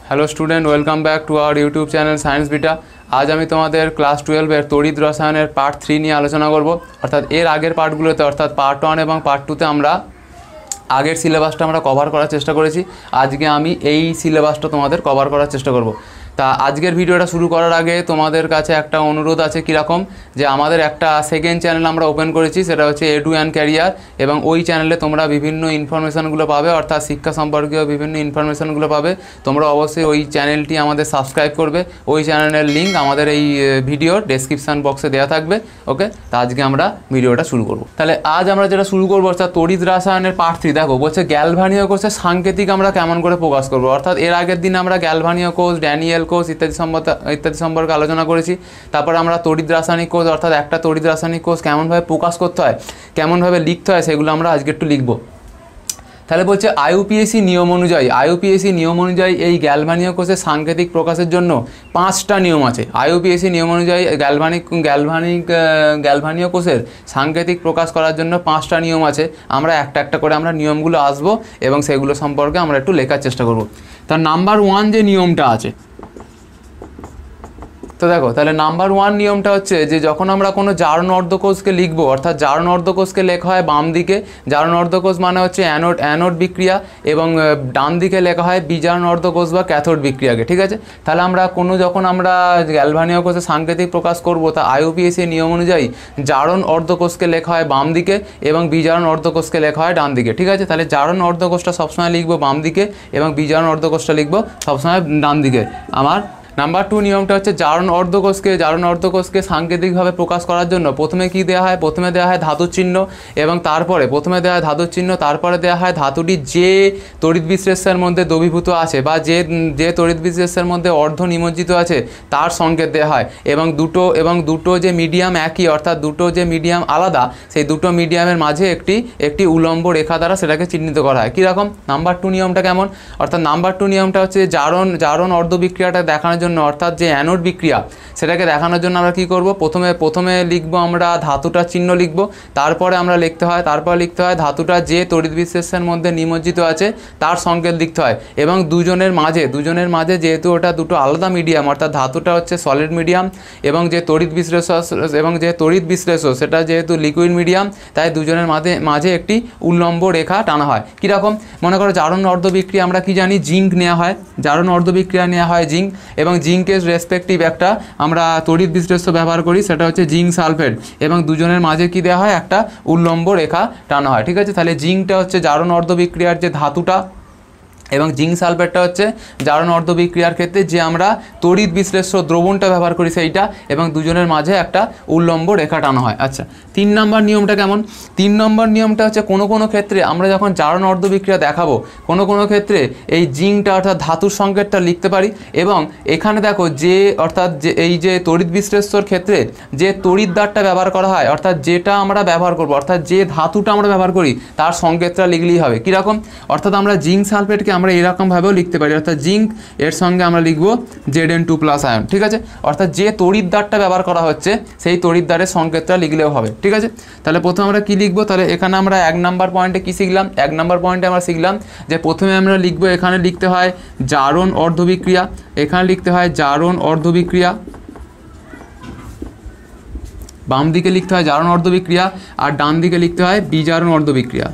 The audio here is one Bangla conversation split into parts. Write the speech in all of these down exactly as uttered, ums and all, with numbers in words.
Hello student welcome back to our YouTube channel science beta. आज আমি তোমাদের ক্লাস টুয়েলভের তড়িৎ রসায়নের পার্ট থ্রি নিয়ে আলোচনা করব। অর্থাৎ এর আগের পার্টগুলোতে অর্থাৎ পার্ট ওয়ান এবং পার্ট টুতে আমরা আগের সিলেবাসটা আমরা কভার করার চেষ্টা করেছি। আজকে আমি এই সিলেবাসটা তোমাদের কভার করার চেষ্টা করব। তা আজকের ভিডিওটা শুরু করার আগে তোমাদের কাছে একটা অনুরোধ আছে, কীরকম যে আমাদের একটা সেকেন্ড চ্যানেল আমরা ওপেন করেছি, সেটা হচ্ছে এডু অ্যান্ড ক্যারিয়ার, এবং ওই চ্যানেলে তোমরা বিভিন্ন ইনফরমেশানগুলো পাবে, অর্থাৎ শিক্ষা সম্পর্কীয় বিভিন্ন ইনফরমেশানগুলো পাবে। তোমরা অবশ্যই ওই চ্যানেলটি আমাদের সাবস্ক্রাইব করবে। ওই চ্যানেলের লিঙ্ক আমাদের এই ভিডিওর ডেসক্রিপশান বক্সে দেওয়া থাকবে। ওকে, তা আজকে আমরা ভিডিওটা শুরু করব। তাহলে আজ আমরা যেটা শুরু করবো অর্থাৎ তড়িৎ রসায়নের পার্ট থ্রি। দেখো বলছে গ্যালভানীয় কোষের সাংকেতিক আমরা কেমন করে প্রকাশ করবো। অর্থাৎ এর আগের দিন আমরা গ্যালভানীয় কোষ, ড্যানিয়েল কোষ ইত্যাদি সম্পর্কে ইত্যাদি সম্পর্কে আলোচনা করেছি। তারপর আমরা তড়িৎ রাসায়নিক কোষ অর্থাৎ একটা তড়িৎ রাসায়নিক কোষ কেমনভাবে প্রকাশ করতে হয়, কেমনভাবে লিখতে হয়, সেগুলো আমরা আজকে একটু লিখব। তাহলে বলছে আইইউপিএসি নিয়ম অনুযায়ী আইইউপিএসি নিয়ম অনুযায়ী এই গ্যালভানীয় কোষের সাংকেতিক প্রকাশের জন্য পাঁচটা নিয়ম আছে। আইইউপিএসি নিয়ম অনুযায়ী গ্যালভানিক গ্যালভানিক গ্যালভানীয় কোষের সাংকেতিক প্রকাশ করার জন্য পাঁচটা নিয়ম আছে। আমরা একটা একটা করে আমরা নিয়মগুলো আসবো এবং সেগুলো সম্পর্কে আমরা একটু লেখার চেষ্টা করব। তার নাম্বার ওয়ান যে নিয়মটা আছে, তো দেখো তাহলে নাম্বার ওয়ান নিয়মটা হচ্ছে যে যখন আমরা কোনো জারণ অর্ধকোষকে লিখবো, অর্থাৎ জারণ অর্ধকোষকে লেখা হয় বাম দিকে। জারণ অর্ধকোষ মানে হচ্ছে অ্যানোড অ্যানোড বিক্রিয়া, এবং ডান দিকে লেখা হয় বিজারণ অর্ধকোষ বা ক্যাথোড বিক্রিয়াকে। ঠিক আছে, তাহলে আমরা কোনো যখন আমরা গ্যালভানীয় কোষে সাংকেতিক প্রকাশ করব, তা আইইউপিএসি নিয়ম অনুযায়ী জারণ অর্ধকোষকে লেখা হয় বাম দিকে এবং বিজারণ অর্ধকোষকে লেখা হয় ডান দিকে। ঠিক আছে, তাহলে জারণ অর্ধকোষটা সবসময় লিখবো বাম দিকে এবং বিজারণ অর্ধকোষটা লিখবো সবসময় ডান দিকে। আমার নাম্বার টু নিয়মটা হচ্ছে জারণ অর্ধকোষকে জারণ অর্ধকোষকে সাংকেতিকভাবে প্রকাশ করার জন্য প্রথমে কি দেওয়া হয়, প্রথমে দেওয়া হয় ধাতুর চিহ্ন, এবং তারপরে প্রথমে দেওয়া হয় ধাতুর চিহ্ন তারপরে দেওয়া হয় ধাতুটি যে তড়িৎ বিশ্লেষের মধ্যে দ্রবীভূত আছে বা যে যে তড়িৎ বিশ্লেষের মধ্যে অর্ধ নিমজ্জিত আছে তার সংকেত দেওয়া হয়, এবং দুটো এবং দুটো যে মিডিয়াম একই, অর্থাৎ দুটো যে মিডিয়াম আলাদা, সেই দুটো মিডিয়ামের মাঝে একটি একটি উলম্ব রেখা দ্বারা সেটাকে চিহ্নিত করা হয়। কীরকম নাম্বার টু নিয়মটা কেমন, অর্থাৎ নাম্বার টু নিয়মটা হচ্ছে জারণ জারণ অর্ধ বিক্রিয়াটা দেখানোর জন্য, অর্থাৎ যে অ্যানোড বিক্রিয়া সেটাকে দেখানোর জন্য আমরা কি করব, প্রথমে প্রথমে লিখব আমরা ধাতুটার চিহ্ন লিখব, তারপরে আমরা লিখতে হয় তারপর লিখতে হয় ধাতুটা যে তড়িৎ বিশ্লেষের মধ্যে নিমজ্জিত আছে তার সংকেত লিখতে হয়, এবং দুজনের মাঝে দুজনের মাঝে যেহেতু ওটা দুটো আলাদা মিডিয়াম, অর্থাৎ ধাতুটা হচ্ছে সলিড মিডিয়াম এবং যে তড়িৎ বিশ্লেষ এবং যে তড়িৎ বিশ্লেষ সেটা যেহেতু লিকুইড মিডিয়াম, তাই দুজনের মাঝে মাঝে একটি উল্লম্ব রেখা টানা হয়। কীরকম, মনে করো জারণ অর্ধ বিক্রিয়া আমরা কি জানি, জিঙ্ক নেওয়া হয়, জারণ অর্ধ বিক্রিয়া নেওয়া হয় জিঙ্ক, এবং জিঙ্কের রেসপেক্টিভ একটা আমরা তড়িৎ বিশ্লেষ্য ব্যবহার করি, সেটা হচ্ছে জিঙ্ক সালফেট, এবং দুজনের মাঝে কি দেওয়া হয়, একটা উল্লম্ব রেখা টানা হয়। ঠিক আছে, তাহলে জিঙ্কটা হচ্ছে জারণ অর্ধ বিক্রিয়ার যে ধাতুটা, এবং জিঙ্ক সালফেটটা হচ্ছে জারণ অর্ধ বিক্রিয়ার ক্ষেত্রে যে আমরা তড়িৎ বিশ্লেষ্য দ্রবণটা ব্যবহার করি সেইটা, এবং দুজনের মাঝে একটা উল্লম্ব রেখা টানা হয়। আচ্ছা, তিন নম্বর নিয়মটা কেমন, তিন নম্বর নিয়মটা হচ্ছে কোনো কোনো ক্ষেত্রে আমরা যখন জারণ অর্ধ বিক্রিয়া দেখাবো, কোনো কোনো ক্ষেত্রে এই জিঙ্কটা অর্থাৎ ধাতুর সংকেতটা লিখতে পারি, এবং এখানে দেখো যে অর্থাৎ যে এই যে তড়িৎ বিশ্লেষ্যর ক্ষেত্রে যে তড়িৎ দ্বারটা ব্যবহার করা হয়, অর্থাৎ যেটা আমরা ব্যবহার করবো, অর্থাৎ যে ধাতুটা আমরা ব্যবহার করি তার সংকেতটা লিখলেই হবে। কীরকম, অর্থাৎ আমরা জিঙ্ক সালফেটকে আমরা এরকমভাবেও লিখতে পারি, অর্থাৎ জিঙ্ক এর সঙ্গে আমরা লিখবো Z N two plus ion. ঠিক আছে, অর্থাৎ যে তড়িৎদ্বারটা ব্যবহার করা হচ্ছে সেই তড়িৎদ্বারের সংকেতটা লিখলেও হবে। ঠিক আছে, তাহলে প্রথমে আমরা কি লিখবো, তাহলে এখানে আমরা এক নাম্বার পয়েন্টে কি শিখলাম, এক নাম্বার পয়েন্টে আমরা শিখলাম যে প্রথমে আমরা লিখবো, এখানে লিখতে হয় জারণ অর্ধ বিক্রিয়া, এখানে লিখতে হয় জারণ অর্ধ বিক্রিয়া, বাম দিকে লিখতে হয় জারণ অর্ধ বিক্রিয়া, আর ডান দিকে লিখতে হয় বিজারণ অর্ধ বিক্রিয়া।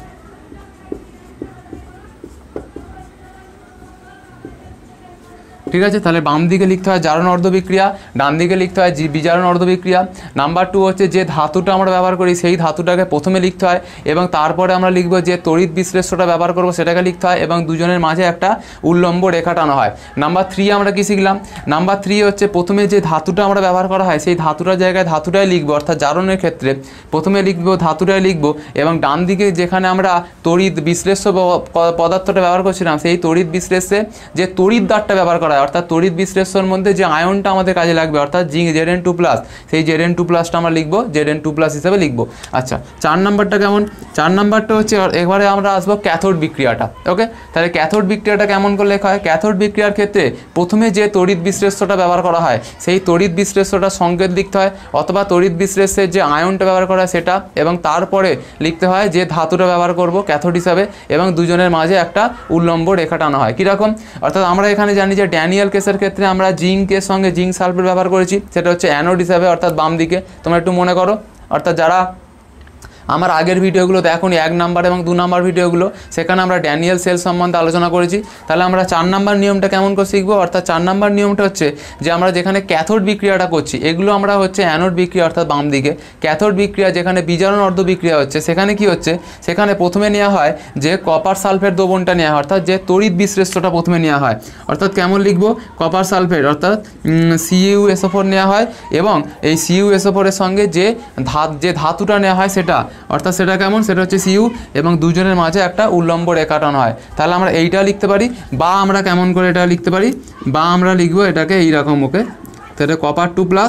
ঠিক আছে, তাহলে বাম দিকে লিখতে হয় জারণ অর্ধ বিক্রিয়া, ডান দিকে লিখতে হয় বিজারণ অর্ধ বিক্রিয়া। নাম্বার টু হচ্ছে যে ধাতুটা আমরা ব্যবহার করি সেই ধাতুটাকে প্রথমে লিখতে হয়, এবং তারপরে আমরা লিখবো যে তড়িৎ বিশ্লেষ্যটা ব্যবহার করবো সেটাকে লিখতে হয়, এবং দুজনের মাঝে একটা উল্লম্ব রেখা টানা হয়। নাম্বার থ্রি আমরা কি শিখলাম, নাম্বার থ্রি হচ্ছে প্রথমে যে ধাতুটা আমরা ব্যবহার করা হয় সেই ধাতুটার জায়গায় ধাতুটাই লিখবো, অর্থাৎ জারণের ক্ষেত্রে প্রথমে লিখবো ধাতুটাই লিখবো, এবং ডান দিকে যেখানে আমরা তড়িৎ বিশ্লেষ্য পদার্থটা ব্যবহার করছিলাম সেই তড়িৎ বিশ্লেষ্যে যে তড়িৎ দ্বারটা ব্যবহার করা হয়, অর্থাৎ তড়িৎ বিশ্লেষ্যর মধ্যে যে আয়নটা আমাদের কাজে লাগবে, অর্থাৎ zinc Z N two plus, সেই জেড এন টু প্লাসটা আমরা লিখবো জেড এন টু প্লাস হিসেবে লিখবো। আচ্ছা, চার নাম্বারটা কেমন, চার নাম্বারটা হচ্ছে এবারে আমরা আসবো ক্যাথোড বিক্রিয়াটা। ওকে, তাহলে ক্যাথোড বিক্রিয়াটা কেমন করে লেখা হয়, ক্যাথোড বিক্রিয়ার ক্ষেত্রে প্রথমে যে তড়িৎ বিশ্লেষ্যটা ব্যবহার করা হয় সেই তড়িৎ বিশ্লেষ্যটা সংকেত লিখতে হয়, অথবা তড়িৎ বিশ্লেষ্যের যে আয়নটা ব্যবহার করা হয় সেটা, এবং তারপরে লিখতে হয় যে ধাতুটা ব্যবহার করব ক্যাথোড হিসাবে, এবং দুজনের মাঝে একটা উল্লম্ব রেখা টানা হয়। কীরকম, অর্থাৎ আমরা এখানে জানি যে ড্যানিয়েল কেসের ক্ষেত্রে আমরা জিঙ্কের সঙ্গে জিঙ্ক সালফেট ব্যবহার করেছি, সেটা হচ্ছে অ্যানোড হিসাবে অর্থাৎ বাম দিকে। তোমরা একটু মনে করো, অর্থাৎ যারা আমার আগের ভিডিওগুলো দেখোনি এক নাম্বার এবং দু নাম্বার ভিডিওগুলো, সেখানে আমরা ড্যানিয়েল সেল সম্বন্ধে আলোচনা করেছি। তাহলে আমরা চার নাম্বার নিয়মটা কেমন করে শিখবো, অর্থাৎ চার নাম্বার নিয়মটা হচ্ছে যে আমরা যেখানে ক্যাথোড বিক্রিয়াটা করছি, এগুলো আমরা হচ্ছে অ্যানোড বিক্রিয়া অর্থাৎ বাম দিকে। ক্যাথোড বিক্রিয়া যেখানে বিজারণ অর্ধ বিক্রিয়া হচ্ছে, সেখানে কি হচ্ছে, সেখানে প্রথমে নেওয়া হয় যে কপার সালফেট দ্রবণটা নেওয়া হয়, অর্থাৎ যে তড়িৎ বিশ্লেষ্যটা প্রথমে নেওয়া হয়। অর্থাৎ কেমন লিখবো, কপার সালফেট অর্থাৎ সিইউ এসও ফোর নেওয়া হয়, এবং এই সিইউ এসও ফোরের সঙ্গে যে ধাত যে ধাতুটা নেওয়া হয় সেটা, অর্থাৎ সেটা কেমন, সেটা হচ্ছে সিইউ, এবং দুজনের মাঝে একটা উল্লম্ব রেখা টানা হয়। তাহলে আমরা এইটা লিখতে পারি, বা আমরা কেমন করে এটা লিখতে পারি, বা আমরা লিখবো এটাকে এইরকম, ওকে, তাহলে copper two plus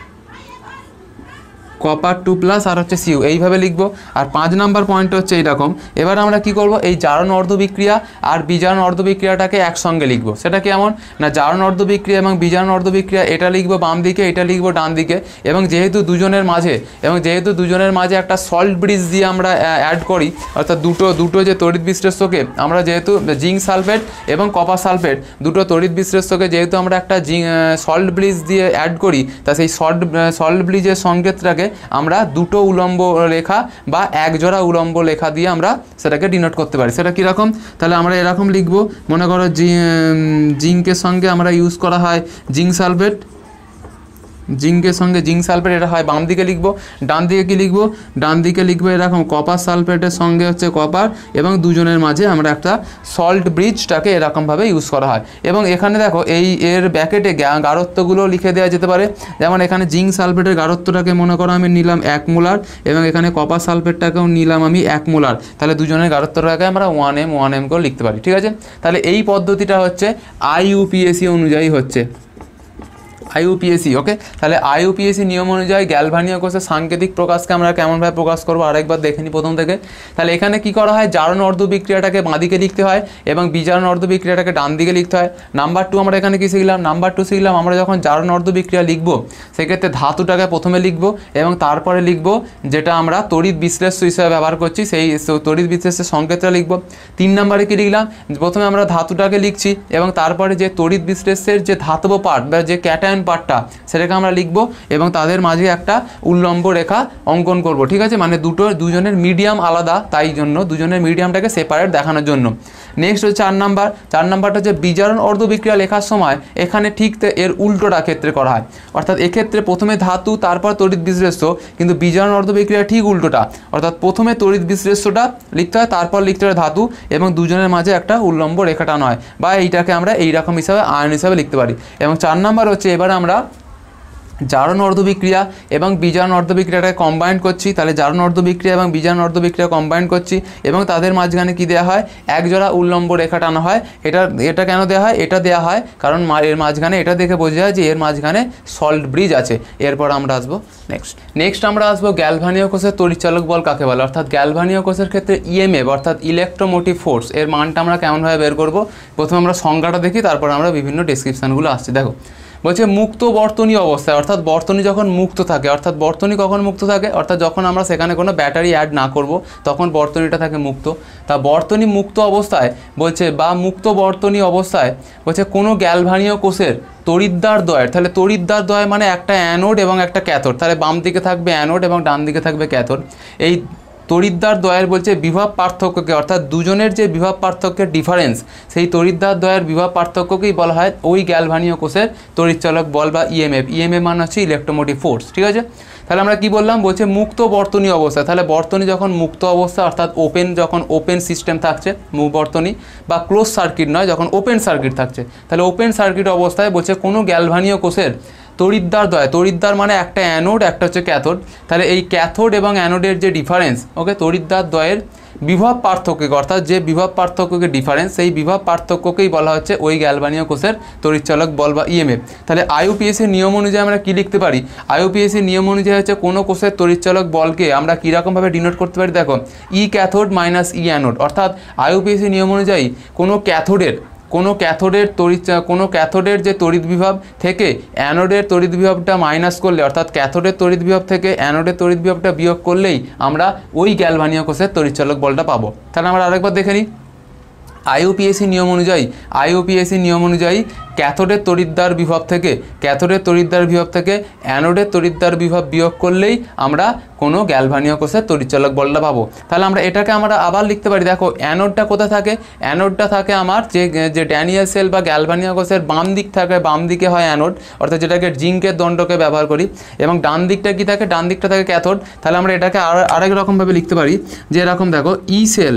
copper two plus আর হচ্ছে সিইউ, এইভাবে লিখবো। আর পাঁচ নাম্বার পয়েন্ট হচ্ছে এইরকম। এবার আমরা কি করব, এই জারণ অর্ধ বিক্রিয়া আর বিজারণ অর্ধ বিক্রিয়াটাকে একসঙ্গে লিখবো। সেটা কেমন না, জারণ অর্ধ বিক্রিয়া এবং বিজারণ অর্ধ বিক্রিয়া, এটা লিখবো বাম দিকে, এটা লিখবো ডান দিকে। এবং যেহেতু দুজনের মাঝে এবং যেহেতু দুজনের মাঝে একটা সল্ট ব্রিজ দিয়ে আমরা অ্যাড করি, অর্থাৎ দুটো দুটো যে তড়িৎ বিশ্লেষ্যকে আমরা যেহেতু জিঙ্ক সালফেট এবং কপার সালফেট দুটো তড়িৎ বিশ্লেষ্যকে যেহেতু আমরা একটা জিঙ্ক সল্ট ব্রিজ দিয়ে অ্যাড করি, তা সেই সল্ট সল্ট ব্রিজের সংকেতটাকে আমরা দুটো উলম্ব রেখা বা এক জোড়া উলম্ব রেখা দিয়ে আমরা সেটাকে ডিনোট করতে পারি। সেটা কীরকম, তাহলে আমরা এরকম লিখব, মনে করো জিঙ্কের সঙ্গে আমরা ইউজ করা হয় জিঙ্ক সালফেট, জিঙ্কের সঙ্গে জিঙ্ক সালফেট, এটা হয় বাম দিকে লিখবো। ডান দিকে কি লিখবো, ডান দিকে লিখবো এরকম কপার সালফেটের সঙ্গে হচ্ছে কপার, এবং দুজনের মাঝে আমরা একটা সল্ট ব্রিজটাকে এরকমভাবে ইউজ করা হয়। এবং এখানে দেখো এই এর ব্যাকেটে গাঢ়ত্বগুলো লিখে দেওয়া যেতে পারে। যেমন এখানে জিঙ্ক সালফেটের গাঢ়ত্বটাকে মনে করো আমি নিলাম এক মোলার, এবং এখানে কপার সালফেটটাকেও নিলাম আমি এক মোলার। তাহলে দুজনের গাঢ়ত্বটাকে আমরা ওয়ান এম ওয়ান এম করে লিখতে পারি, ঠিক আছে। তাহলে এই পদ্ধতিটা হচ্ছে আইইউপিএসি অনুযায়ী হচ্ছে আইইউপিএসি, ওকে। তাহলে আইইউপিএসি নিয়ম অনুযায়ী গ্যালভানীয় কোষের সাংকেতিক প্রকাশকে আমরা কেমনভাবে প্রকাশ করবো আরেকবার দেখে নিই প্রথম থেকে। তাহলে এখানে কি করা হয়, জারণ অর্ধ বিক্রিয়াটাকে বাঁদিকে লিখতে হয় এবং বিজারণ অর্ধ বিক্রিয়াটাকে ডান দিকে লিখতে হয়। নাম্বার টু আমরা এখানে কি শিখলাম, নাম্বার টু শিখলাম আমরা যখন জারণ অর্ধ বিক্রিয়া লিখবো, সেক্ষেত্রে ধাতুটাকে প্রথমে লিখবো এবং তারপরে লিখবো যেটা আমরা তড়িৎ বিশ্লেষ্য হিসেবে ব্যবহার করছি, সেই তড়িৎ বিশ্লেষ্যের সংকেতটা লিখবো। তিন নম্বরে কি লিখলাম, প্রথমে আমরা ধাতুটাকে লিখছি এবং তারপরে যে তড়িৎ বিশ্লেষ্যের যে ধাতব পার্ট বা যে ক্যাটায়ন পার্টটা, সেটাকে আমরা লিখবো এবং তাদের মাঝে একটা উল্লম্ব রেখা অঙ্কন করব, ঠিক আছে। মানে দুটো দুজনের মিডিয়াম আলাদা, তাই জন্য দুজনের মিডিয়ামটাকে সেপারেট দেখানোর জন্য। নেক্সট হচ্ছে চার নাম্বার, চার নাম্বারটা হচ্ছে বিজারণ অর্ধ বিক্রিয়া লেখার সময় এখানে ঠিক এর উল্টোটা ক্ষেত্রে করা হয়, অর্থাৎ এক্ষেত্রে প্রথমে ধাতু তারপর তড়িৎ বিশ্লেষ্য, কিন্তু বিজারণ অর্ধ বিক্রিয়া ঠিক উল্টোটা, অর্থাৎ প্রথমে তড়িৎ বিশ্লেষ্যটা লিখতে হয়, তারপর লিখতে হয় ধাতু, এবং দুজনের মাঝে একটা উল্লম্ব রেখাটা নয়, বা এইটাকে আমরা এইরকম হিসাবে আয়ন হিসাবে লিখতে পারি। এবং চার নাম্বার হচ্ছে এবার আমরা জারণ অর্ধ বিক্রিয়া এবং বিজারণ অর্ধ বিক্রিয়াটাকে কম্বাইন করছি। তাহলে জারণ অর্ধ বিক্রিয়া এবং বিজারণ অর্ধ বিক্রিয়া কম্বাইন করছি এবং তাদের মাঝখানে কি দেওয়া হয়, একজোড়া উল্লম্ব রেখা টানা হয়। এটা এটা কেন দেওয়া হয়, এটা দেওয়া হয় কারণ এর মাঝখানে এটা দেখে বোঝা যায় যে এর মাঝখানে সল্ট ব্রিজ আছে। এরপর আমরা আসবো নেক্সট নেক্সট আমরা আসবো গ্যালভানীয় কোষের তড়িৎচালক বল কাকে বলে, অর্থাৎ গ্যালভানীয় কোষের ক্ষেত্রে ইএমএফ অর্থাৎ ইলেকট্রোমোটিভ ফোর্স এর মানটা আমরা কেমনভাবে বের করবো। প্রথমে আমরা সংজ্ঞাটা দেখি, তারপর আমরা বিভিন্ন ডেসক্রিপশানগুলো আসছে। দেখো বলছে মুক্ত বর্তনী অবস্থায়, অর্থাৎ বর্তনী যখন মুক্ত থাকে, অর্থাৎ বর্তনী কখন মুক্ত থাকে, অর্থাৎ যখন আমরা সেখানে কোনো ব্যাটারি অ্যাড না করব তখন বর্তনীটা থাকে মুক্ত। তা বর্তনী মুক্ত অবস্থায় বলছে বা মুক্ত বর্তনী অবস্থায় বলছে কোনো গ্যালভানীয় কোষের তড়িৎদ্বার দ্বয়ের, তাহলে তড়িৎদ্বার দ্বয় মানে একটা অ্যানোড এবং একটা ক্যাথোড, তাহলে বাম দিকে থাকবে অ্যানোড এবং ডান দিকে থাকবে ক্যাথোড। এই তড়িৎদ্বার দ্বয়ের বলছে বিভব পার্থক্যকে, অর্থাৎ দুজনের যে বিভব পার্থক্যের ডিফারেন্স, সেই তড়িৎদ্বার দ্বয়ের বিভব পার্থক্যকেই বলা হয় ওই গ্যালভানীয় কোষের তড়িৎচালক বল বা ইএমএফ। ইএমএফ মানে হচ্ছে ইলেকট্রোমোটিভ ফোর্স, ঠিক আছে। তাহলে আমরা কি বললাম, বলছে মুক্ত বর্তনী অবস্থা, তাহলে বর্তনী যখন মুক্ত অবস্থা অর্থাৎ ওপেন, যখন ওপেন সিস্টেম থাকছে বর্তনী, বা ক্লোজ সার্কিট নয়, যখন ওপেন সার্কিট থাকছে, তাহলে ওপেন সার্কিট অবস্থায় বলছে কোনো গ্যালভানীয় কোষের তড়িৎদ্বার দ্বয়, তড়িৎদ্বার মানে একটা অ্যানোড একটা হচ্ছে ক্যাথোড, তাহলে এই ক্যাথোড এবং অ্যানোডের যে ডিফারেন্স, ওকে, তড়িৎদ্বার দ্বয়ের বিভব পার্থক্যকে, অর্থাৎ যে বিভব পার্থক্যকে ডিফারেন্স, সেই বিভব পার্থক্যকেই বলা হচ্ছে ওই গ্যালভানীয় কোষের তড়িৎচালক বল বা ইএমএফ। তাহলে আইইউপিএসির নিয়ম অনুযায়ী আমরা কী লিখতে পারি, আইইউপিএসির নিয়ম অনুযায়ী হচ্ছে কোনো কোষের তড়িৎচালক বলকে আমরা কীরকমভাবে ডিনোট করতে পারি। দেখো E cathode minus E anode, অর্থাৎ আইইউপিএসির নিয়ম অনুযায়ী কোনো ক্যাথোডের কোনো ক্যাথোডের তড়িৎ কোনো ক্যাথোডের যে তড়িৎ বিভব থেকে অ্যানোডের তড়িৎ বিভবটা মাইনাস করলে, অর্থাৎ ক্যাথোডের তড়িৎ বিভব থেকে অ্যানোডের তড়িৎ বিভবটা বিয়োগ করলেই আমরা ওই গ্যালভানীয় কোষের তড়িৎচালক বলটা পাবো। তাহলে আমরা আরেকবার দেখে নিই, আইইউপিএসি নিয়ম অনুযায়ী আইইউপিএসি নিয়ম অনুযায়ী ক্যাথোডের তড়িৎদ্বার বিভব থেকে ক্যাথোডের তড়িৎদ্বার বিভব থেকে অ্যানোডের তড়িৎদ্বার বিভব বিয়োগ করলেই আমরা কোনো গ্যালভানীয় কোষের তড়িৎচালক বলটা পাবো। তাহলে আমরা এটাকে আমরা আবার লিখতে পারি, দেখো অ্যানোডটা কোথায় থাকে, অ্যানোডটা থাকে আমার যে যে ড্যানিয়েল সেল বা গ্যালভানীয় কোষের বাম দিক থাকে, বাম দিকে হয় অ্যানোড, অর্থাৎ যেটাকে জিঙ্কের দণ্ডকে ব্যবহার করি, এবং ডান দিকটা কি থাকে, ডান দিকটা থাকে ক্যাথোড। তাহলে আমরা এটাকে আর আরেক রকমভাবে লিখতে পারি, যে এরকম দেখো ই সেল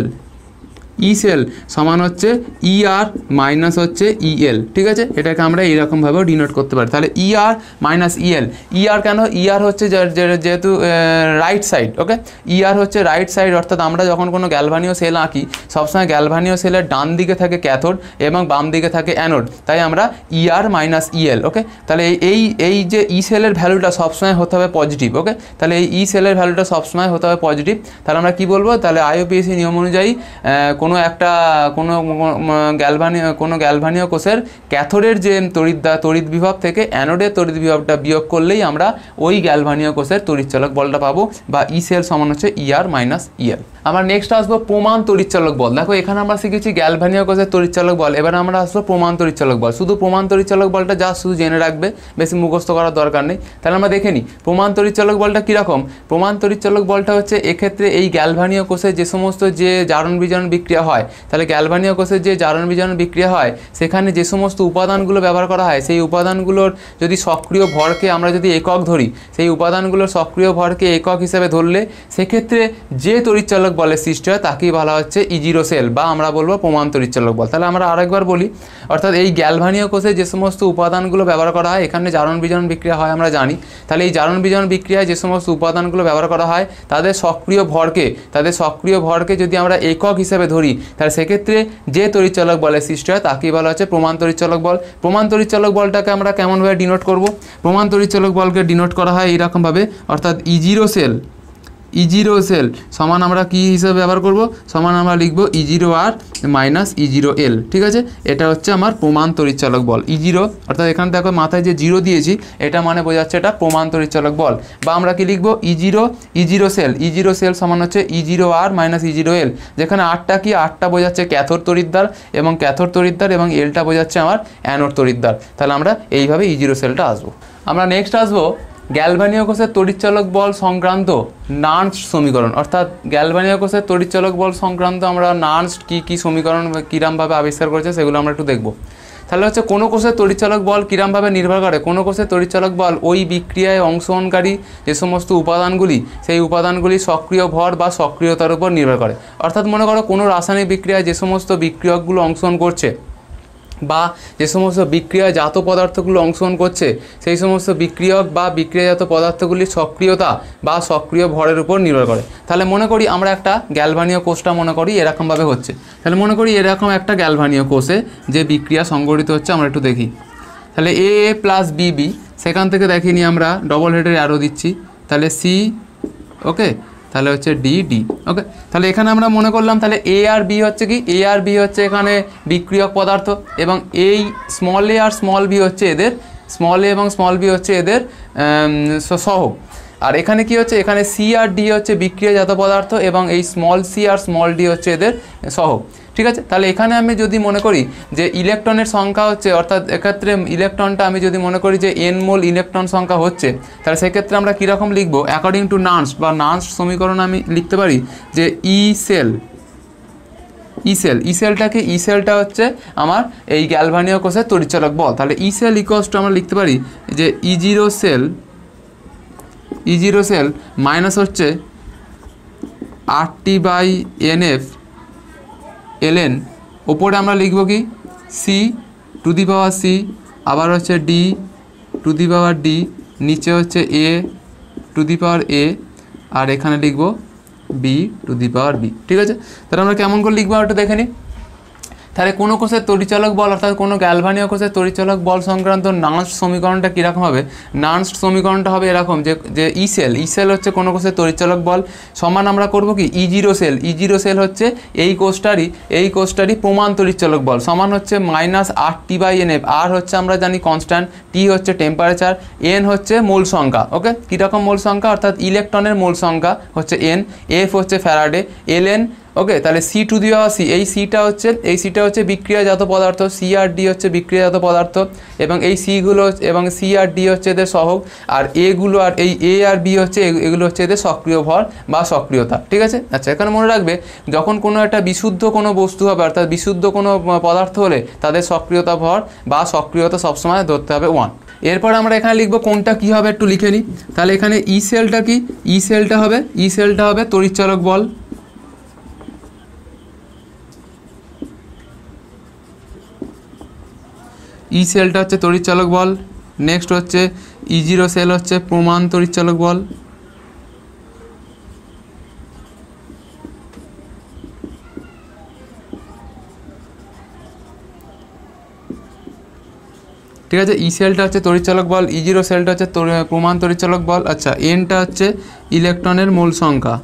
ই সেল সমান হচ্ছে ই আর মাইনাস হচ্ছে ই এল, ঠিক আছে, এটাকে আমরা এইরকমভাবেও ডিনোট করতে পারি। তাহলে ই আর মাইনাস ই এল, ই আর কেন, ই আর হচ্ছে যেহেতু রাইট সাইড, ওকে, ই আর হচ্ছে রাইট সাইড, অর্থাৎ আমরা যখন কোনো গ্যালভানীয় সেল আঁকি সবসময় গ্যালভানীয় সেলের ডান দিকে থাকে ক্যাথোড এবং বাম দিকে থাকে অ্যানোড, তাই আমরা ই আর মাইনাস ই এল, ওকে। তাহলে এই এই যে ই সেলের ভ্যালুটা সবসময় হতে হবে পজিটিভ, ওকে, তাহলে এই ই সেলের ভ্যালুটা সবসময় হতে হবে পজিটিভ। তাহলে আমরা কী বলবো, তাহলে আইইউপিএসি নিয়ম অনুযায়ী কোনো একটা কোনো গ্যালভানীয় কোনো গ্যালভানীয় কোষের ক্যাথোডের যে তড়িৎ তড়িৎ বিভব থেকে অ্যানোডের তড়িৎ বিভবটা বিয়োগ করলেই আমরা ওই গ্যালভানীয় কোষের তড়িৎচালক বলটা পাবো, বা ই সেল সমান হচ্ছে ই আর মাইনাস ই এল। আমরা নেক্সট আসবো প্রমাণ তড়িৎচালক বল। দেখো এখানে আমরা শিখেছি গ্যালভানীয় কোষের তড়িৎচালক বল, এবার আমরা আসবো প্রমাণ তড়িৎচালক বল। শুধু প্রমাণ তড়িৎচালক বলটা যা শুধু জেনে রাখবে, বেশি মুখস্থ করার দরকার নেই। তাহলে আমরা দেখে নিই প্রমাণ তড়িৎচালক বলটা কীরকম। প্রমাণ তড়িৎচালক বলটা হচ্ছে এক্ষেত্রে এই গ্যালভানীয় কোষে যে সমস্ত যে জারণ বিজারণ বিক্রিয়া হয়, তাহলে গ্যালভানীয় কোষের যে জারণ বিজারণ বিক্রিয়া হয় সেখানে যে সমস্ত উপাদানগুলো ব্যবহার করা হয়, সেই উপাদানগুলোর যদি সক্রিয় ভরকে আমরা যদি একক ধরি, সেই উপাদানগুলোর সক্রিয় ভরকে একক হিসেবে ধরলে সেক্ষেত্রে যে তড়িৎচালক বলের সৃষ্টি হয় তাকেই বলা হচ্ছে ই জিরো সেল, বা আমরা বলবো প্রমাণ তড়িৎচালক বল। তাহলে আমরা আরেকবার বলি, অর্থাৎ এই গ্যালভানীয় কোষে যে সমস্ত উপাদানগুলো ব্যবহার করা হয়, এখানে জারণ বিজারণ বিক্রিয়া হয় আমরা জানি, তাহলে এই জারণ বিজারণ বিক্রিয়ায় যে সমস্ত উপাদানগুলো ব্যবহার করা হয় তাদের সক্রিয় ভরকে তাদের সক্রিয় ভরকে যদি আমরা একক হিসেবে ধরি, তাহলে সেক্ষেত্রে যে তড়িৎচালক বলের সৃষ্টি হয় তাকেই বলা হচ্ছে প্রমাণ তড়িৎচালক বল। প্রমাণ তড়িৎচালক বলটাকে আমরা কেমনভাবে ডিনোট করব, প্রমাণ তড়িৎচালক বলকে ডিনোট করা হয় এইরকমভাবে, অর্থাৎ E zero cell E zero cell সমান আমরা কী হিসেবে ব্যবহার করব, সমান আমরা লিখব ই জিরো আর মাইনাস ই জিরো এল, ঠিক আছে, এটা হচ্ছে আমার প্রমাণ তড়িৎচালক বল ই জিরো, অর্থাৎ এখানে দেখো মাথায় যে জিরো দিয়েছি এটা মানে বোঝাচ্ছে এটা প্রমাণ তড়িৎচালক বল। বা আমরা কি লিখব, E zero E zero cell E zero cell সমান হচ্ছে ই জিরো আর মাইনাস ই জিরো এল, যেখানে আরটা কি, আরটা বোঝাচ্ছে ক্যাথোড তড়িৎদ্বার এবং ক্যাথোড তড়িৎদ্বার এবং এলটা বোঝাচ্ছে আমার অ্যানোড তড়িৎদ্বার। তাহলে আমরা এইভাবে ই জিরো সেলটা আসবো। আমরা নেক্সট আসবো গ্যালভানীয় কোষের তড়িৎচালক বল সংক্রান্ত নার্নস্ট সমীকরণ, অর্থাৎ গ্যালভানীয় কোষের তড়িৎচালক বল সংক্রান্ত আমরা নার্নস্ট কী কী সমীকরণ কীরমভাবে আবিষ্কার করেছে সেগুলো আমরা একটু দেখব। তাহলে হচ্ছে কোনো কোষের তড়িৎচালক বল কীরমভাবে নির্ভর করে, কোনো কোষের তড়িৎচালক বল ওই বিক্রিয়ায় অংশগ্রহণকারী যে সমস্ত উপাদানগুলি, সেই উপাদানগুলি সক্রিয় ভর বা সক্রিয়তার উপর নির্ভর করে। অর্থাৎ মনে করো কোনো রাসায়নিক বিক্রিয়ায় যে সমস্ত বিক্রিয়কগুলো অংশগ্রহণ করছে বা যে সমস্ত বিক্রিয়াজাত পদার্থগুলো অংশগ্রহণ করছে, সেই সমস্ত বিক্রিয়ক বা বিক্রিয়াজাত পদার্থগুলির সক্রিয়তা বা সক্রিয় ভরের উপর নির্ভর করে। তাহলে মনে করি আমরা একটা গ্যালভানীয় কোষটা মনে করি এরকমভাবে হচ্ছে, তাহলে মনে করি এরকম একটা গ্যালভানীয় কোষে যে বিক্রিয়া সংঘটিত হচ্ছে আমরা একটু দেখি। তাহলে A A plus B B, সেখান থেকে দেখিনি আমরা ডবল হেডের অ্যারো দিচ্ছি, তাহলে সি, ওকে, তাহলে হচ্ছে ডি ডি, ওকে। তাহলে এখানে আমরা মনে করলাম তাহলে এ আর বি হচ্ছে কি, এ আর বি হচ্ছে এখানে বিক্রিয়ক পদার্থ, এবং এই স্মল এ আর স্মল বি হচ্ছে এদের স্মল এ এবং স্মল বি হচ্ছে এদের সহগ। আর এখানে কি হচ্ছে, এখানে সি আর ডি হচ্ছে বিক্রিয়াজাত পদার্থ এবং এই স্মল সি আর স্মল ডি হচ্ছে এদের সহগ, ঠিক আছে। তাহলে এখানে আমি যদি মনে করি যে ইলেকট্রনের সংখ্যা হচ্ছে, অর্থাৎ এক্ষেত্রে ইলেকট্রনটা আমি যদি মনে করি যে এন মোল ইলেকট্রন সংখ্যা হচ্ছে, তাহলে সেক্ষেত্রে আমরা কীরকম লিখবো, অ্যাকর্ডিং টু নার্নস্ট বা নার্নস্ট সমীকরণ আমি লিখতে পারি যে ই সেল ই সেল ই সেলটাকে ই সেলটা হচ্ছে আমার এই গ্যালভানীয় কোষের তড়িৎচালক বল। তাহলে ই সেল ইকুয়ালস টু আমরা লিখতে পারি যে E zero cell E zero cell minus হচ্ছে R T by N F L N, ওপরে আমরা লিখব কি C to the power C, আবার হচ্ছে D to the power D, নিচে হচ্ছে এ টু দি পাওয়ার এ, আর এখানে লিখব B to the power B, ঠিক আছে। তাহলে আমরা কেমন করে লিখবো একটু দেখে নিই। তাহলে কোনো কোষের তড়িৎচালক বল অর্থাৎ কোনো গ্যালভানীয় কোষের তড়িৎচালক বল সংক্রান্ত নার্নস্ট সমীকরণটা কীরকম হবে, নার্নস্ট সমীকরণটা হবে এরকম যে যে ই সেল ই সেল হচ্ছে কোনো কোষের তড়িৎচালক বল সমান আমরা করব কি E zero cell E zero cell হচ্ছে এই কোষটারই এই কোষটারই প্রমাণ তড়িৎচালক বল সমান হচ্ছে minus R T by N F. আর হচ্ছে আমরা জানি কনস্ট্যান্ট, টি হচ্ছে টেম্পারেচার, এন হচ্ছে মোল সংখ্যা, ওকে, কীরকম মোল সংখ্যা অর্থাৎ ইলেকট্রনের মোল সংখ্যা হচ্ছে এন, এফ হচ্ছে ফ্যারাডে, এল এন ওকে, তাহলে C to the power C, এই সিটা হচ্ছে এই সিটা হচ্ছে বিক্রিয়াজাত পদার্থ, সি আর ডি হচ্ছে বিক্রিয়াজাত পদার্থ, এবং এই সিগুলো এবং সি আর ডি হচ্ছে এদের সহগ, আর এগুলো আর এই এ আর বি হচ্ছে এগুলো হচ্ছে এদের সক্রিয় ভর বা সক্রিয়তা। ঠিক আছে, আচ্ছা এখানে মনে রাখবে যখন কোনো একটা বিশুদ্ধ কোনো বস্তু হবে অর্থাৎ বিশুদ্ধ কোনো পদার্থ হলে তাদের সক্রিয়তা ভর বা সক্রিয়তা সবসময় ধরতে হবে ওয়ান। এরপর আমরা এখানে লিখবো কোনটা কী হবে একটু লিখে নিই। তাহলে এখানে ই সেলটা কি, ই সেলটা হবে ই সেলটা হবে তড়িৎচালক বল, ই সেলটা হচ্ছে তড়িৎচালক বল। নেক্সট হচ্ছে ই জিরো সেল হচ্ছে প্রমাণ তড়িৎচালক বল। ঠিক আছে, ই সেলটা হচ্ছে তড়িৎচালক বল, ই জিরো সেলটা হচ্ছে প্রমাণ তড়িৎচালক বল। আচ্ছা, এনটা হচ্ছে ইলেকট্রনের মোল সংখ্যা,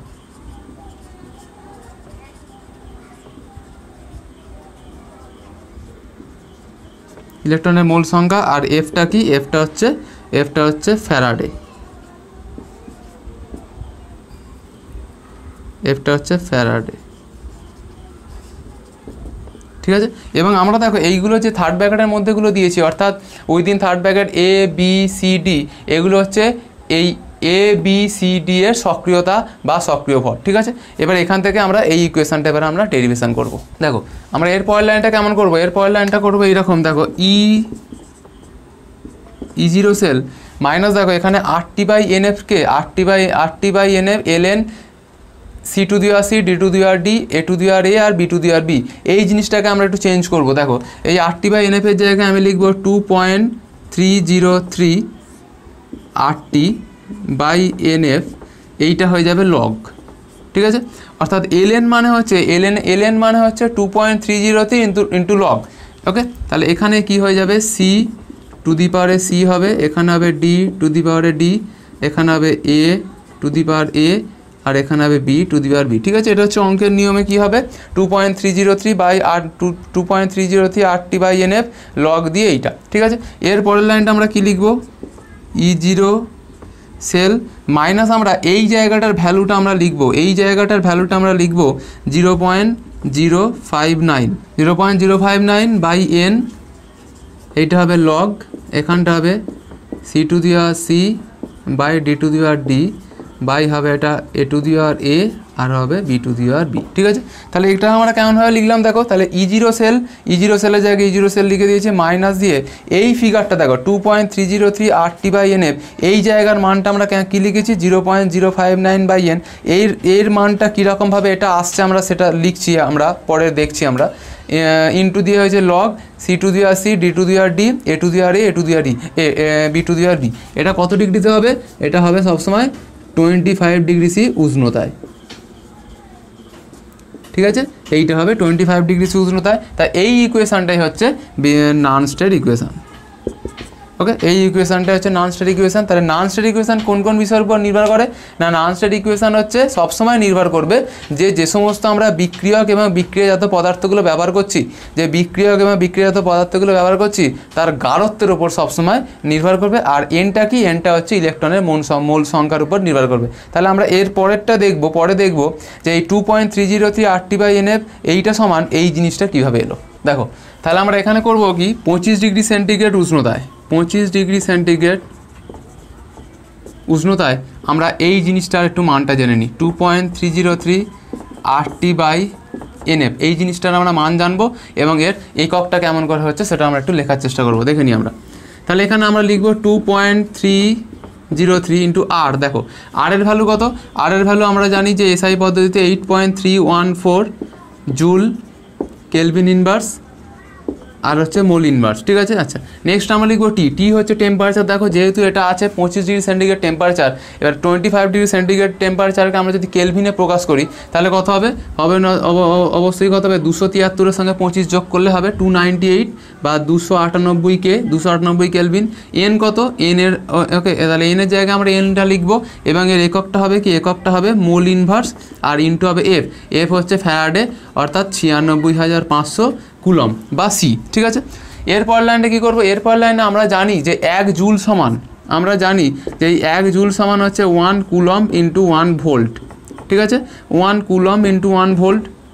ইলেকট্রনের মোল সংখ্যা। আর এফটা কি, এফটা হচ্ছে এফটা হচ্ছে ফ্যারাডে, এফটা হচ্ছে ফ্যারাডে। ঠিক আছে, এবং আমরা দেখো এইগুলো যে থার্ড ব্র্যাকেটের মধ্যেগুলো দিয়েছি অর্থাৎ ওই দিন third bracket A B C D এগুলো হচ্ছে এই এ বি সি ডি এর সক্রিয়তা বা সক্রিয় ভর। ঠিক আছে, এবার এখান থেকে আমরা এই ইকুয়েশনটা এবার আমরা ডেরিভেশন করব। দেখো আমরা এর পরের লাইনটা কেমন করব, এর পরের লাইনটা করবো এইরকম, দেখো E E zero cell minus, দেখো এখানে আর টি বাই এন এফকে R T by R T by N F L N C to the R C, D to the R D, A to the R A আর B to the R B, এই জিনিসটাকে আমরা একটু চেঞ্জ করবো। দেখো এই আর টি বাই এন এফের জায়গায় আমি লিখবো two point three zero three R T by N F, এইটা হয়ে যাবে লগ। ঠিক আছে, অর্থাৎ এল এন মানে হচ্ছে এল এন এল এন মানে হচ্ছে two point three zero three into into log. Okay, তাহলে এখানে কি হয়ে যাবে, সি টু দি পাওয়ারে সি হবে, এখানে হবে ডি টু দি পাওয়ারে ডি, এখানে হবে এ টু দি পাওয়ার এ, আর এখানে হবে B to the power B. ঠিক আছে, এটা হচ্ছে অঙ্কের নিয়মে কি হবে two point three zero three by R two two point three zero three R T by N F log দিয়ে এইটা। ঠিক আছে, এর পরের লাইনটা আমরা কি লিখবো, ই জিরো সেল মাইনাস, আমরা এই জায়গাটার ভ্যালুটা আমরা লিখবো, এই জায়গাটার ভ্যালুটা আমরা লিখবো zero point zero five nine zero point zero five nine by N, এইটা হবে লগ, এখানটা হবে C to the R C by D to the R D by হবে এটা A to the R A আর হবে B to the R B. ঠিক আছে, তাহলে এটা আমরা কেমনভাবে লিখলাম দেখো, তাহলে E zero cell E zero সেলের জায়গায় ই জিরো সেল লিখে দিয়েছে মাইনাস দিয়ে এই ফিগারটা দেখো two point three zero three R T by N F, এই জায়গার মানটা আমরা কী লিখেছি zero point zero five nine by N, এর এর মানটা কীরকমভাবে এটা আসছে আমরা সেটা লিখছি, আমরা পরে দেখছি আমরা। ইনটু দিয়ে হয়েছে log C to the R C, D to the R D, A to the R A, A to the R D, A B to the R B. এটা কত ডিগ্রিতে হবে, এটা হবে সবসময় টোয়েন্টি ফাইভ ডিগ্রি সি উষ্ণতায়। ঠিক আছে, এইটা হবে টোয়েন্টি ফাইভ ডিগ্রি সি উষ্ণতায়। তাই এই ইকুয়েশানটাই হচ্ছে নন স্টেট ইকুয়েশান। ওকে, এই ইকুয়েশানটা হচ্ছে নন স্টেট ইকুয়েশান। তাহলে নন স্টেট ইকুয়েশান কোন কোন বিষয়ের উপর নির্ভর করে না, নন স্টেট ইকুয়েশান হচ্ছে সবসময় নির্ভর করবে যে যে সমস্ত আমরা বিক্রিয়ক এবং বিক্রিয়াজাত পদার্থগুলো ব্যবহার করছি, যে বিক্রিয়ক এবং বিক্রিয়াজাত পদার্থগুলো ব্যবহার করছি তার গাঢ়ত্বের উপর সবসময় নির্ভর করবে। আর এনটা কি, এনটা হচ্ছে ইলেকট্রনের মোল মোল সংখ্যার উপর নির্ভর করবে। তাহলে আমরা এর পরেরটা দেখব, পরে দেখব যে এই two point three zero three R T by N F এইটা সমান এই জিনিসটা কীভাবে এলো। দেখো তাহলে আমরা এখানে করব কি পঁচিশ ডিগ্রি সেন্টিগ্রেড উষ্ণতায়, পঁচিশ ডিগ্রি সেন্টিগ্রেড উষ্ণতায় আমরা এই জিনিসটার একটু মানটা জেনে নিই, two point three zero three R T by N F, এই জিনিসটার আমরা মান জানবো এবং এর এককটা কেমন করে হচ্ছে সেটা আমরা একটু লেখার চেষ্টা করবো, দেখে নিই আমরা। তাহলে এখানে আমরা লিখবো two point three zero three into R. দেখো আর এর ভ্যালু কত, আর এর ভ্যালু আমরা জানি যে এসআই পদ্ধতিতে eight point three one four joule kelvin inverse আর হচ্ছে মোল ইনভার্স। ঠিক আছে, আচ্ছা নেক্সট আমরা লিখবো টি, টি হচ্ছে টেম্পারেচার। দেখো যেহেতু এটা আছে পঁচিশ ডিগ্রি সেন্টিগ্রেড টেম্পারেচার, এবার টোয়েন্টি ফাইভ ডিগ্রি সেন্টিগ্রেড টেম্পারেচারকে আমরা যদি কেলভিনে প্রকাশ করি তাহলে কত হবে, হবে না অবশ্যই কত হবে, দুশো তিয়াত্তরের সঙ্গে পঁচিশ যোগ করলে হবে টু নাইনটি এইট বা দুশো আটানব্বই কে দুশো আটানব্বই কেলভিন। এন কত, এন এর ওকে, তাহলে এনের জায়গায় আমরা এনটা লিখবো এবং এর এককটা হবে কি, এককটা হবে মোল ইনভার্স আর ইনটু হবে এফ, এফ হচ্ছে ফ্যারাডে অর্থাৎ ছিয়ানব্বই হাজার পাঁচশো কুলম বা সি। ঠিক আছে, এরপর লাইনটা কী করবো, এরপর লাইনে আমরা জানি যে এক জুল সমান, আমরা জানি যে এই এক জুল সমান হচ্ছে one coulomb into one volt. ঠিক আছে, one coulomb into one volt.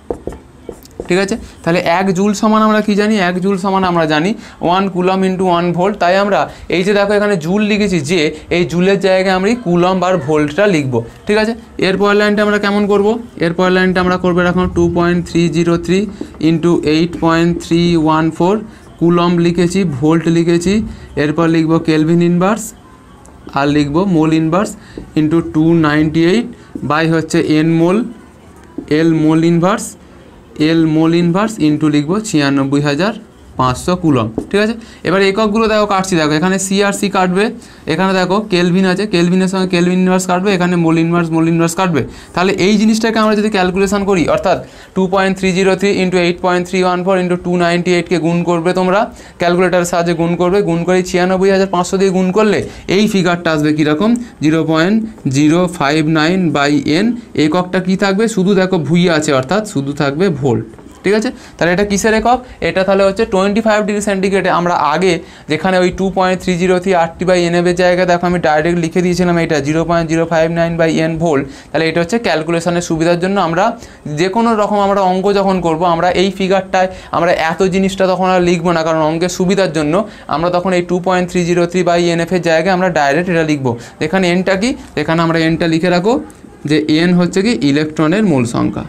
ঠিক আছে। তাহলে এক জুল সমান আমরা কি জানি, এক জুল সমান আমরা জানি one coulomb into one volt. তাই আমরা এই যে দেখো এখানে জুল লিখেছি, যে এই জুলের জায়গায় আমরা কুলম আর ভোল্টটা লিখবো, ঠিক আছে। এরপরের লাইনটা আমরা কেমন করব, এরপরের লাইনটা আমরা করবো এখন two point three zero three into eight point three one four, coulomb লিখেছি, ভোল্ট লিখেছি, এরপর লিখবো কেলভিন ইনভার্স আর লিখবো mole inverse into two ninety eight by হচ্ছে N mole, L mole inverse, L mole inverse into লিখবো ছিয়ানব্বই হাজার পাঁচশো কুলম, ঠিক আছে। এবার এককগুলো দেখো কাটছি, দেখো এখানে সি আর সি কাটবে, এখানে দেখো কেলভিন আছে, কেলভিনের সঙ্গে কেলভিন ইনভার্স কাটবে, এখানে মোল ইনভার্স মোল ইনভার্স কাটবে। তাহলে এই জিনিসটাকে আমরা যদি ক্যালকুলেশন করি, অর্থাৎ two point three zero three into eight point three one four into two ninety এইটকে গুণ করবে, তোমরা ক্যালকুলেটারের সাহায্যে গুণ করবে, গুণ করে ছিয়ানব্বই হাজার পাঁচশো দিয়ে গুণ করলে এই ফিগারটা আসবে কীরকম, zero point zero five nine by N. এককটা কী থাকবে, শুধু দেখো ভুই আছে, অর্থাৎ শুধু থাকবে ভোল্ট, ঠিক আছে। তাহলে এটা কিসের একক, এটা তাহলে হচ্ছে টোয়েন্টি ফাইভ ডিগ্রি সেন্টিগ্রেডে। আমরা আগে যেখানে ওই two point three zero three আটটি বাই এন এর জায়গায় দেখো আমি ডাইরেক্ট লিখে দিয়েছিলাম এটা zero point zero five nine by N volt. তাহলে এটা হচ্ছে ক্যালকুলেশনের সুবিধার জন্য আমরা যে কোনো রকম আমরা অঙ্ক যখন করব, আমরা এই ফিগারটায় আমরা এত জিনিসটা তখন আর লিখবো না, কারণ অঙ্কের সুবিধার জন্য আমরা তখন এই two point three zero three by N এফের জায়গায় আমরা ডাইরেক্ট এটা লিখবো। এখানে এনটা কি, এখানে আমরা এনটা লিখে রাখো যে এন হচ্ছে কি ইলেকট্রনের মূল সংখ্যা,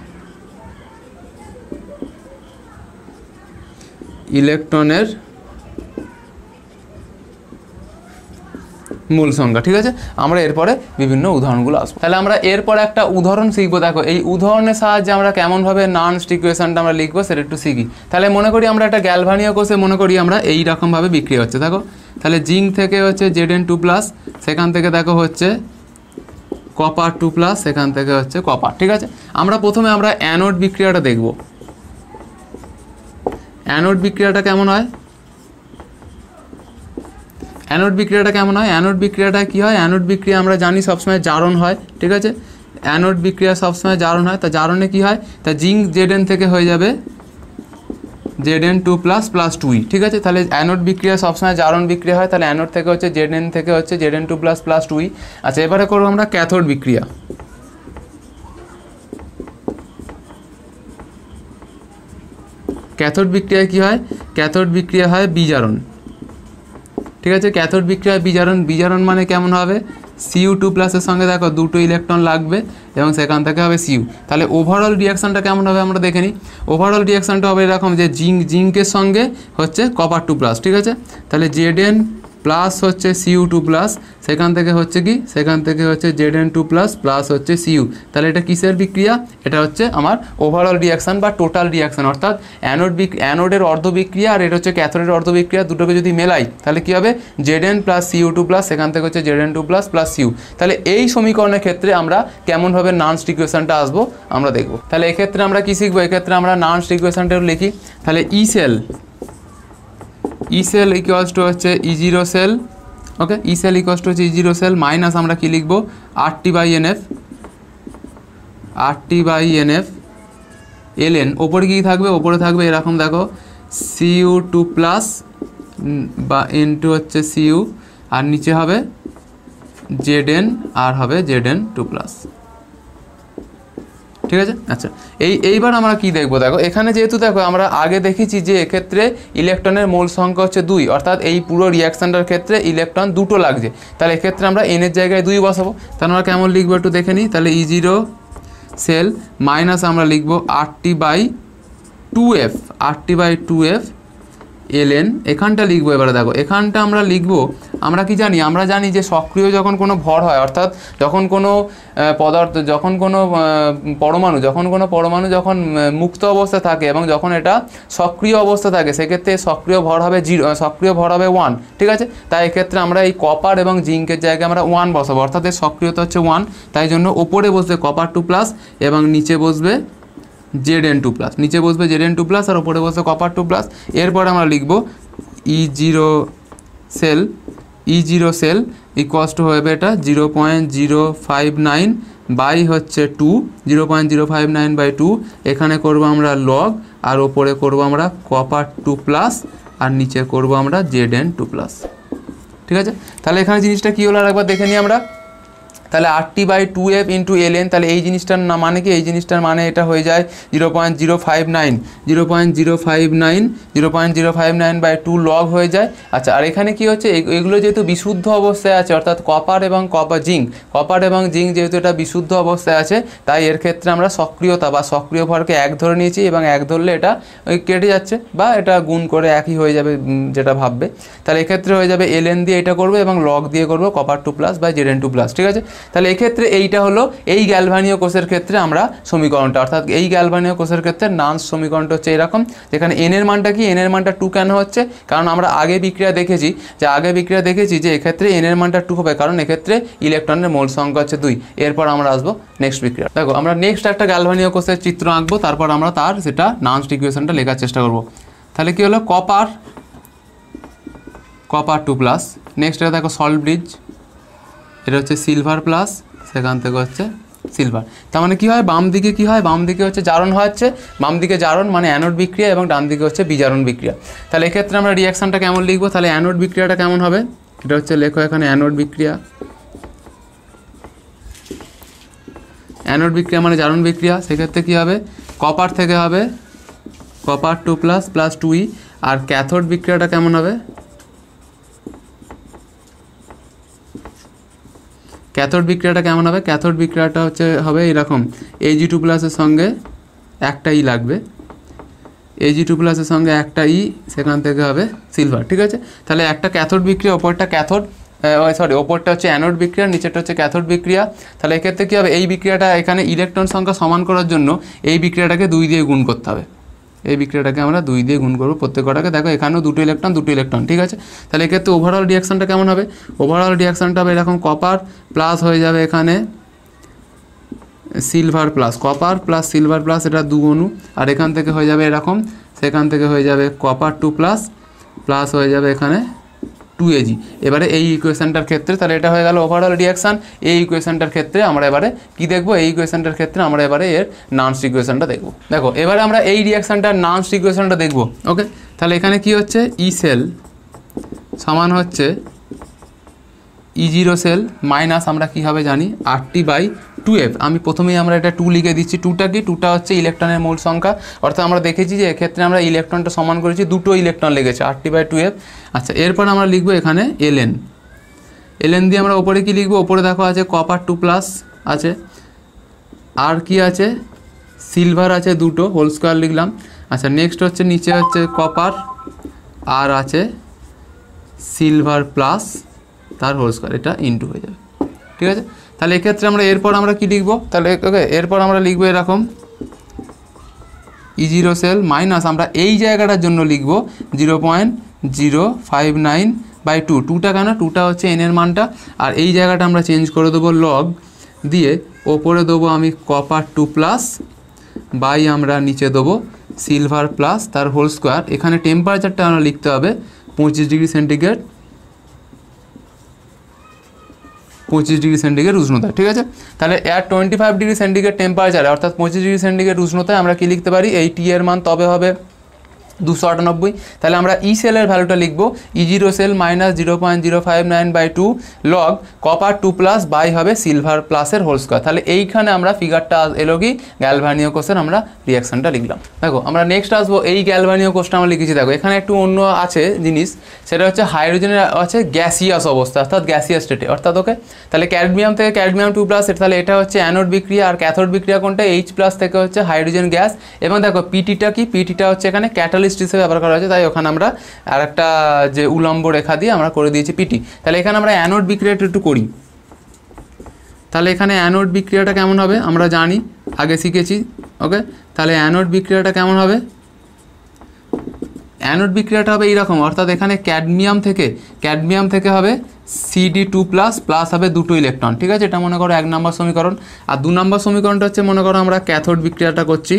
ইলেকট্রনের মূল সংখ্যা, ঠিক আছে। আমরা এরপরে বিভিন্ন উদাহরণগুলো আসবো। তাহলে আমরা এরপরে একটা উদাহরণ শিখবো। দেখো এই উদাহরণের সাহায্যে আমরা কেমনভাবে নানস্ট ইকুয়েশনটা আমরা লিখবো সেটা একটু শিখি। তাহলে মনে করি আমরা একটা গ্যালভানীয় কোষে মনে করি আমরা এই রকমভাবে বিক্রি হচ্ছে, দেখো তাহলে জিঙ্ক থেকে হচ্ছে জেড এন টু প্লাস, সেখান থেকে দেখো হচ্ছে কপার টু প্লাস, সেখান থেকে হচ্ছে কপার, ঠিক আছে। আমরা প্রথমে আমরা অ্যানোড বিক্রিয়াটা দেখবো। অ্যানোড বিক্রিয়াটা কেমন হয়, অ্যানোড বিক্রিয়াটা কেমন হয়, অ্যানোড বিক্রিয়াটা কী হয়, অ্যানোড বিক্রিয়া আমরা জানি সবসময় জারণ হয়, ঠিক আছে। অ্যানোড বিক্রিয়া সবসময় জারণ হয়, তা জারণে কী হয়, তা জিঙ্ক জেড এন থেকে হয়ে যাবে Z N two plus plus two E, ঠিক আছে। তাহলে অ্যানোড বিক্রিয়া সবসময় জারণ বিক্রিয়া হয়, তাহলে অ্যানোড থেকে হচ্ছে জেড এন থেকে হচ্ছে Z N two plus plus two E. আচ্ছা, এবারে করবো আমরা ক্যাথোড বিক্রিয়া। ক্যাথোড বিক্রিয়ায় কী হয়, ক্যাথোড বিক্রিয়া হয় বিজারণ, ঠিক আছে। ক্যাথোড বিক্রিয়ায় বিজারণ, বিজারণ মানে কেমন হবে, সিইউ টু প্লাসের সঙ্গে দেখো দুটো ইলেকট্রন লাগবে এবং সেখান থেকে হবে সিইউ। তাহলে ওভারঅল রিয়াকশানটা কেমন হবে আমরা দেখে নিই। ওভারঅল রিয়াকশানটা হবে এরকম যে জিঙ্ক জিঙ্কের সঙ্গে হচ্ছে কপার টু প্লাস, ঠিক আছে। তাহলে জেড এন প্লাস হচ্ছে সিইউ টু প্লাস, সেখান থেকে হচ্ছে কি, সেখান থেকে হচ্ছে Z N two plus plus হচ্ছে সিইউ। তাহলে এটা কিসের বিক্রিয়া, এটা হচ্ছে আমার ওভারঅল রিয়াকশান বা টোটাল রিয়াকশান, অর্থাৎ অ্যানোড বিক অ্যানোডের অর্ধ বিক্রিয়া আর এটা হচ্ছে ক্যাথোডের অর্ধ বিক্রিয়া, দুটোকে যদি মেলাই তাহলে কী হবে, Z N plus CU two plus, সেখান থেকে হচ্ছে Z N two plus plus CU. তাহলে এই সমীকরণের ক্ষেত্রে আমরা কেমনভাবে নানস্ট ইকুয়েশনটা আসবো আমরা দেখবো। তাহলে এক্ষেত্রে আমরা কী শিখবো, এক্ষেত্রে আমরা নানস্ট ইকুয়েশনটা লিখি। তাহলে E cell, E cell equals to হচ্ছে E zero cell, okay. E cell equals to হচ্ছে ই জিরো সেল মাইনাস আমরা কি লিখবো, R T by N F, R T by N F L N. ওপরে কী থাকবে, ওপরে থাকবে এরকম দেখো সিইউ টু প্লাস বা এন টু হচ্ছে সিইউ, আর নিচে হবে জেড এন আর হবে জেড এন টু প্লাস, ঠিক আছে। আচ্ছা, এই এইবার আমরা কি দেখবো, দেখো এখানে যেহেতু দেখো আমরা আগে দেখেছি যে এক্ষেত্রে ইলেকট্রনের মোল সংখ্যা হচ্ছে দুই, অর্থাৎ এই পুরো রিয়াকশানটার ক্ষেত্রে ইলেকট্রন দুটো লাগছে। তাহলে এক্ষেত্রে আমরা এনের জায়গায় দুই বসাবো। তাহলে আমরা কেমন লিখবো একটু দেখে নিই। তাহলে ই জিরো সেল মাইনাস আমরা লিখবো R T by two F, R T by two F L N. এখানটা লিখবো, এবারে দেখো এখানটা আমরা লিখবো, আমরা কি জানি, আমরা জানি যে সক্রিয় যখন কোনো ভর হয়, অর্থাৎ যখন কোনো পদার্থ, যখন কোনো পরমাণু যখন কোনো পরমাণু যখন মুক্ত অবস্থা থাকে এবং যখন এটা সক্রিয় অবস্থা থাকে, সেক্ষেত্রে সক্রিয় ভর হবে জিরো, সক্রিয় ভর হবে ওয়ান, ঠিক আছে। তাই এক্ষেত্রে আমরা এই কপার এবং জিঙ্কের জায়গায় আমরা ওয়ান বসাবো, অর্থাৎ এর সক্রিয়তা হচ্ছে ওয়ান। তাই জন্য ওপরে বসবে কপার টু প্লাস এবং নিচে বসবে জেড এন টু প্লাস, নিচে বসবে জেড এন টু প্লাস আর ওপরে বসবে কপার টু প্লাস। এরপরে আমরা লিখব E zero cell, E zero cell equals to হবে এটা zero point zero five nine by হচ্ছে two, zero point zero five nine by two. এখানে করব আমরা লগ আর ওপরে করব আমরা কপার টু প্লাস আর নিচে করব আমরা জেড এন টু প্লাস, ঠিক আছে। তাহলে এখানে জিনিসটা কী হলো আর একবার দেখে নিই আমরা। তাহলে R T by two F into L N, তাহলে এই জিনিসটার না মানে কি, এই জিনিসটার মানে এটা হয়ে যায় zero point zero five nine zero point zero five nine zero point zero five nine by two log হয়ে যায়। আচ্ছা, আর এখানে কি হচ্ছে, এগুলো যেহেতু বিশুদ্ধ অবস্থায় আছে, অর্থাৎ কপার এবং কপার জিঙ্ক কপার এবং জিঙ্ক যেহেতু এটা বিশুদ্ধ অবস্থায় আছে, তাই এর ক্ষেত্রে আমরা সক্রিয়তা বা সক্রিয় ভরকে এক ধরে নিয়েছি, এবং এক ধরলে এটা ওই কেটে যাচ্ছে বা এটা গুণ করে একই হয়ে যাবে যেটা ভাববে। তাহলে এক্ষেত্রে হয়ে যাবে এল এন দিয়ে এটা করবো এবং লগ দিয়ে করবো copper two plus by Z N two plus. ঠিক আছে, তাহলে এক্ষেত্রে এইটা হলো এই গ্যালভানীয় কোষের ক্ষেত্রে আমরা সমীকরণটা, অর্থাৎ এই গ্যালভানীয় কোষের ক্ষেত্রে নান্স সমীকরণটা হচ্ছে এরকম, যেখানে এন এর মানটা কি, এন এর মানটা টু কেন হচ্ছে, কারণ আমরা আগে বিক্রিয়া দেখেছি যে আগে বিক্রিয়া দেখেছি যে এক্ষেত্রে এন এর মানটা টু হবে, কারণ এক্ষেত্রে ইলেকট্রনের মোল সংখ্যা হচ্ছে দুই। এরপর আমরা আসবো নেক্সট বিক্রিয়া। দেখো, আমরা নেক্সট একটা গ্যালভানীয় কোষের চিত্র আঁকবো, তারপর আমরা তার সেটা নান্স ইকুয়েশনটা লেখার চেষ্টা করবো। তাহলে কি হলো, copper copper two plus, next এটা দেখো সল্ট ব্রিজ, এটা হচ্ছে সিলভার প্লাস, সেখান থেকে হচ্ছে সিলভার। তার মানে কী হয়, বাম দিকে কী হয়, বাম দিকে হচ্ছে জারণ হচ্ছে, বাম দিকে জারণ মানে অ্যানোড বিক্রিয়া এবং ডান দিকে হচ্ছে বিজারণ বিক্রিয়া। তাহলে এক্ষেত্রে আমরা রিয়াকশানটা কেমন লিখবো, তাহলে অ্যানোড বিক্রিয়াটা কেমন হবে, এটা হচ্ছে লেখো এখানে অ্যানোড বিক্রিয়া, অ্যানোড বিক্রিয়া মানে জারণ বিক্রিয়া। সেক্ষেত্রে কী হবে, কপার থেকে হবে copper two plus plus two E, আর ক্যাথোড বিক্রিয়াটা কেমন হবে, ক্যাথোড বিক্রিয়াটা কেমন হবে, ক্যাথোড বিক্রিয়াটা হচ্ছে হবে এরকম, এজি টু প্লাসের সঙ্গে একটা ই লাগবে, এজি টু প্লাসের সঙ্গে একটা ই, সেখান থেকে হবে সিলভার। ঠিক আছে, তাহলে একটা ক্যাথোড বিক্রিয়া, ওপরটা ক্যাথোড সরি ওপরটা হচ্ছে অ্যানোড বিক্রিয়া, নিচেরটা হচ্ছে ক্যাথোড বিক্রিয়া। তাহলে এক্ষেত্রে কী হবে, এই বিক্রিয়াটা এখানে ইলেকট্রন সংখ্যা সমান করার জন্য এই বিক্রিয়াটাকে দুই দিয়ে গুণ করতে হবে, এই বিক্রিয়াটাকে আমরা দুই দিয়ে গুণ করবো প্রত্যেকটাকে। দেখো এখানেও দুটো ইলেকট্রন দুটো ইলেকট্রন। ঠিক আছে, তাহলে এক্ষেত্রে ওভারঅল রিয়াকশানটা কেমন হবে, ওভারঅল রিয়াকশানটা হবে এরকম, কপার প্লাস হয়ে যাবে এখানে silver plus, copper plus silver plus, এটা দু অণু, আর এখান থেকে হয়ে যাবে এরকম, সেখান থেকে হয়ে যাবে কপার টু প্লাস প্লাস হয়ে যাবে এখানে টু এজি। এবারে এই ইকুয়েশনটার ক্ষেত্রে তাহলে এটা হয়ে গেল ওভারঅল রিয়াকশান। এই ইকুয়েশনটার ক্ষেত্রে আমরা এবারে কি দেখবো, এই ইকুয়েশনটার ক্ষেত্রে আমরা এবারে এর নান্স ইকুয়েশনটা দেখবো। দেখো এবারে আমরা এই রিয়াকশানটার নান্স ইকুয়েশনটা দেখবো। ওকে, তাহলে এখানে কি হচ্ছে, ই সেল সমান হচ্ছে ই জিরো সেল মাইনাস আমরা কী হবে জানি R T by two F. আমি প্রথমেই আমরা এটা টু লিখে দিচ্ছি, টুটা কি, টুটা হচ্ছে ইলেকট্রনের মোল সংখ্যা, অর্থাৎ আমরা দেখেছি যে এক্ষেত্রে আমরা ইলেকট্রনটা সমান করেছি, দুটো ইলেকট্রন লেগেছে R T by two F. আচ্ছা, এরপর আমরা লিখবো এখানে এল এন, এল এন দিয়ে আমরা ওপরে কি লিখবো, ওপরে দেখো আছে কপার টু প্লাস আছে, আর কি আছে সিলভার আছে দুটো, হোল স্কোয়ার লিখলাম। আচ্ছা, নেক্সট হচ্ছে নিচে হচ্ছে কপার আর আছে সিলভার প্লাস তার হোল স্কোয়ার, এটা ইনটু হয়ে যাবে। ঠিক আছে, তাহলে এক্ষেত্রে আমরা এরপর আমরা কি লিখবো, তাহলে ওকে এরপর আমরা লিখবো এরকম ই জিরো সেল মাইনাস আমরা এই জায়গাটার জন্য লিখবো zero point zero five nine by two, টুটা কেন, টুটা হচ্ছে এনের মানটা, আর এই জায়গাটা আমরা চেঞ্জ করে দেবো লগ দিয়ে, ওপরে দেবো আমি কপার টু প্লাস বাই আমরা নিচে দেবো সিলভার প্লাস তার হোল স্কোয়ার। এখানে টেম্পারেচারটা আমরা লিখতে হবে পঁচিশ ডিগ্রি সেন্টিগ্রেড, পঁচিশ ডিগ্রি সেন্টিগ্রেড উষ্ণতা। ঠিক আছে, তাহলে এর টোয়েন্টি ফাইভ ডিগ্রি সেন্টিগ্রেড টেম্পারেচারে অর্থাৎ পঁচিশ ডিগ্রি সেন্টিগ্রেড উষ্ণতায় আমরা কি লিখতে পারি, এই টি এর মান তবে হবে দুশো আটানব্বই। তাহলে আমরা ই সেলের ভ্যালুটা লিখবো E zero cell minus zero point zero five nine by two log copper two plus by হবে সিলভার প্লাসের হোল স্কোয়ার। তাহলে এইখানে আমরা ফিগারটা এলো কি গ্যালভানীয় কোষের আমরা রিয়াকশানটা লিখলাম। দেখো আমরা নেক্সট আসবো এই গ্যালভানীয় কোষটা আমরা লিখেছি। দেখো এখানে একটু অন্য আছে জিনিস, সেটা হচ্ছে হাইড্রোজেনের আছে গ্যাসিয়াস অবস্থা অর্থাৎ গ্যাসিয়াস স্টেটে অর্থাৎ ওকে। তাহলে ক্যাডমিয়াম থেকে ক্যাডমিয়াম টু প্লাস, তাহলে এটা হচ্ছে অ্যানোড বিক্রিয়া, আর ক্যাথোড বিক্রিয়া কোনটা, এইচ প্লাস থেকে হচ্ছে হাইড্রোজেন গ্যাস। এবং দেখো পিটিটা কি, পিটিটা হচ্ছে এখানে ক্যাটালিস্ট হিসেবে ব্যবহার করা হয়েছে, তাই ওখানে আমরা আর একটা যে উলম্ব রেখা দিয়ে আমরা করে দিয়েছি পিটি। তাহলে এখানে আমরা অ্যানোড বিক্রিয়াটা একটু করি। তাহলে এখানে অ্যানোড বিক্রিয়াটা কেমন হবে আমরা জানি, আগে শিখেছি। ওকে, তাহলে অ্যানোড বিক্রিয়াটা কেমন হবে, অ্যানোড বিক্রিয়াটা হবে এইরকম, অর্থাৎ এখানে ক্যাডমিয়াম থেকে ক্যাডমিয়াম থেকে হবে সিডি টু প্লাস প্লাস হবে দুটো ইলেকট্রন। ঠিক আছে, এটা মনে করো এক নম্বর সমীকরণ। আর দু নম্বর সমীকরণটা হচ্ছে মনে করো আমরা ক্যাথোড বিক্রিয়াটা করছি।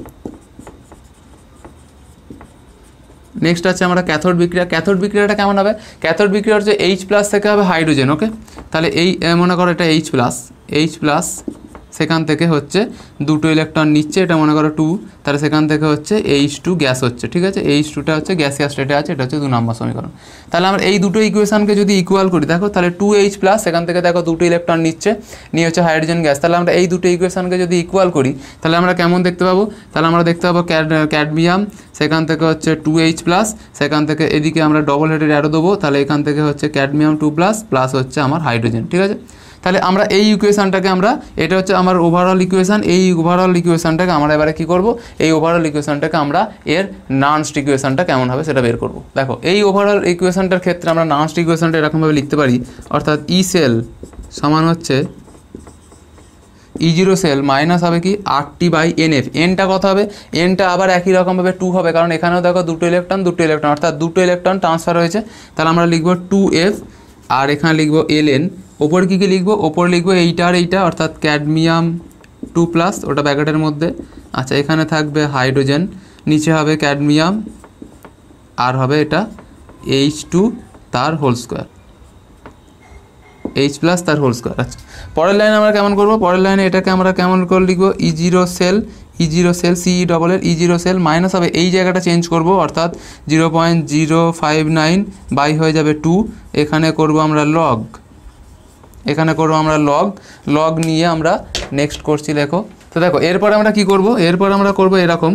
নেক্সট আছে আমরা ক্যাথোড বিক্রিয়া, ক্যাথোড বিক্রিয়াটা কেমন হবে, ক্যাথোড বিক্রিয়া হচ্ছে এইচ প্লাস থেকে হবে হাইড্রোজেন। ওকে, তাহলে এই মনে করো এটা এইচ প্লাস, এইচ প্লাস সেখান থেকে হচ্ছে দুটো ইলেকট্রন নিচ্ছে, এটা মনে করো টু, তাহলে সেখান থেকে হচ্ছে এইচ টু গ্যাস হচ্ছে, ঠিক আছে, এইচ টুটা হচ্ছে গ্যাসিয়াস স্টেটে আছে, এটা হচ্ছে দু নম্বর সমীকরণ। তাহলে আমরা এই দুটো ইকুয়েশনকে যদি ইকুয়াল করি, দেখো তাহলে টু এইচ প্লাস, সেখান থেকে দেখো দুটো ইলেকট্রন নিচ্ছে, নিয়ে হচ্ছে হাইড্রোজেন গ্যাস, তাহলে আমরা এই দুটো ইকুয়েশনকে যদি ইকুয়াল করি তাহলে আমরা কেমন দেখতে পাবো, তাহলে আমরা দেখতে পাবো ক্যাডমিয়াম, সেখান থেকে হচ্ছে টু এইচ প্লাস, সেখান থেকে এদিকে আমরা ডবল হেডের অ্যারো দেবো, তাহলে এখান থেকে হচ্ছে ক্যাডমিয়াম টু প্লাস প্লাস হচ্ছে আমার হাইড্রোজেন, ঠিক আছে। তাহলে আমরা এই ইকুয়েশনটাকে আমরা, এটা হচ্ছে আমার ওভারঅল ইকুয়েশন, এই ওভারঅল ইকুয়েশনটাকে আমরা এবারে কী করব, এই ওভারঅল ইকুয়েশনটাকে আমরা এর নানস্ট ইকুয়েশনটা কেমন হবে সেটা বের করব। দেখো এই ওভারঅল ইকুয়েশনটার ক্ষেত্রে আমরা নানস্ট ইকুয়েশনটা এরকমভাবে লিখতে পারি, অর্থাৎ ই সেল সমান হচ্ছে ই জিরো সেল মাইনাস হবে কি R T by N F, এনটা কত হবে, এনটা আবার একই রকমভাবে টু হবে, কারণ এখানেও দেখো দুটো ইলেকট্রন দুটো ইলেকট্রন অর্থাৎ দুটো ইলেকট্রন ট্রান্সফার হয়েছে, তাহলে আমরা লিখবো টু এফ, আর এখানে লিখবো এল এন, ওপর কী কী লিখবো, ওপর লিখবো এইটা আর এইটা, অর্থাৎ ক্যাডমিয়াম টু প্লাস, ওটা ব্যাকেটের মধ্যে, আচ্ছা এখানে থাকবে হাইড্রোজেন, নিচে হবে ক্যাডমিয়াম, আর হবে এটা এইচ টু তার হোল স্কোয়ার, এইচ প্লাস তার হোল স্কোয়ার। আচ্ছা পরের লাইনে আমরা কেমন করবো, পরের লাইনে এটাকে আমরা কেমন করে লিখবো, E zero cell, E zero cell সিই ডবল এর ই জিরো সেল মাইনাস হবে এই জায়গাটা চেঞ্জ করব, অর্থাৎ zero point zero five nine by হয়ে যাবে টু, এখানে করব আমরা লগ, এখানে করবো আমরা লগ, লগ নিয়ে আমরা নেক্সট করছি লেখো। তো দেখো এরপরে আমরা কি করব, এরপর আমরা করব এরকম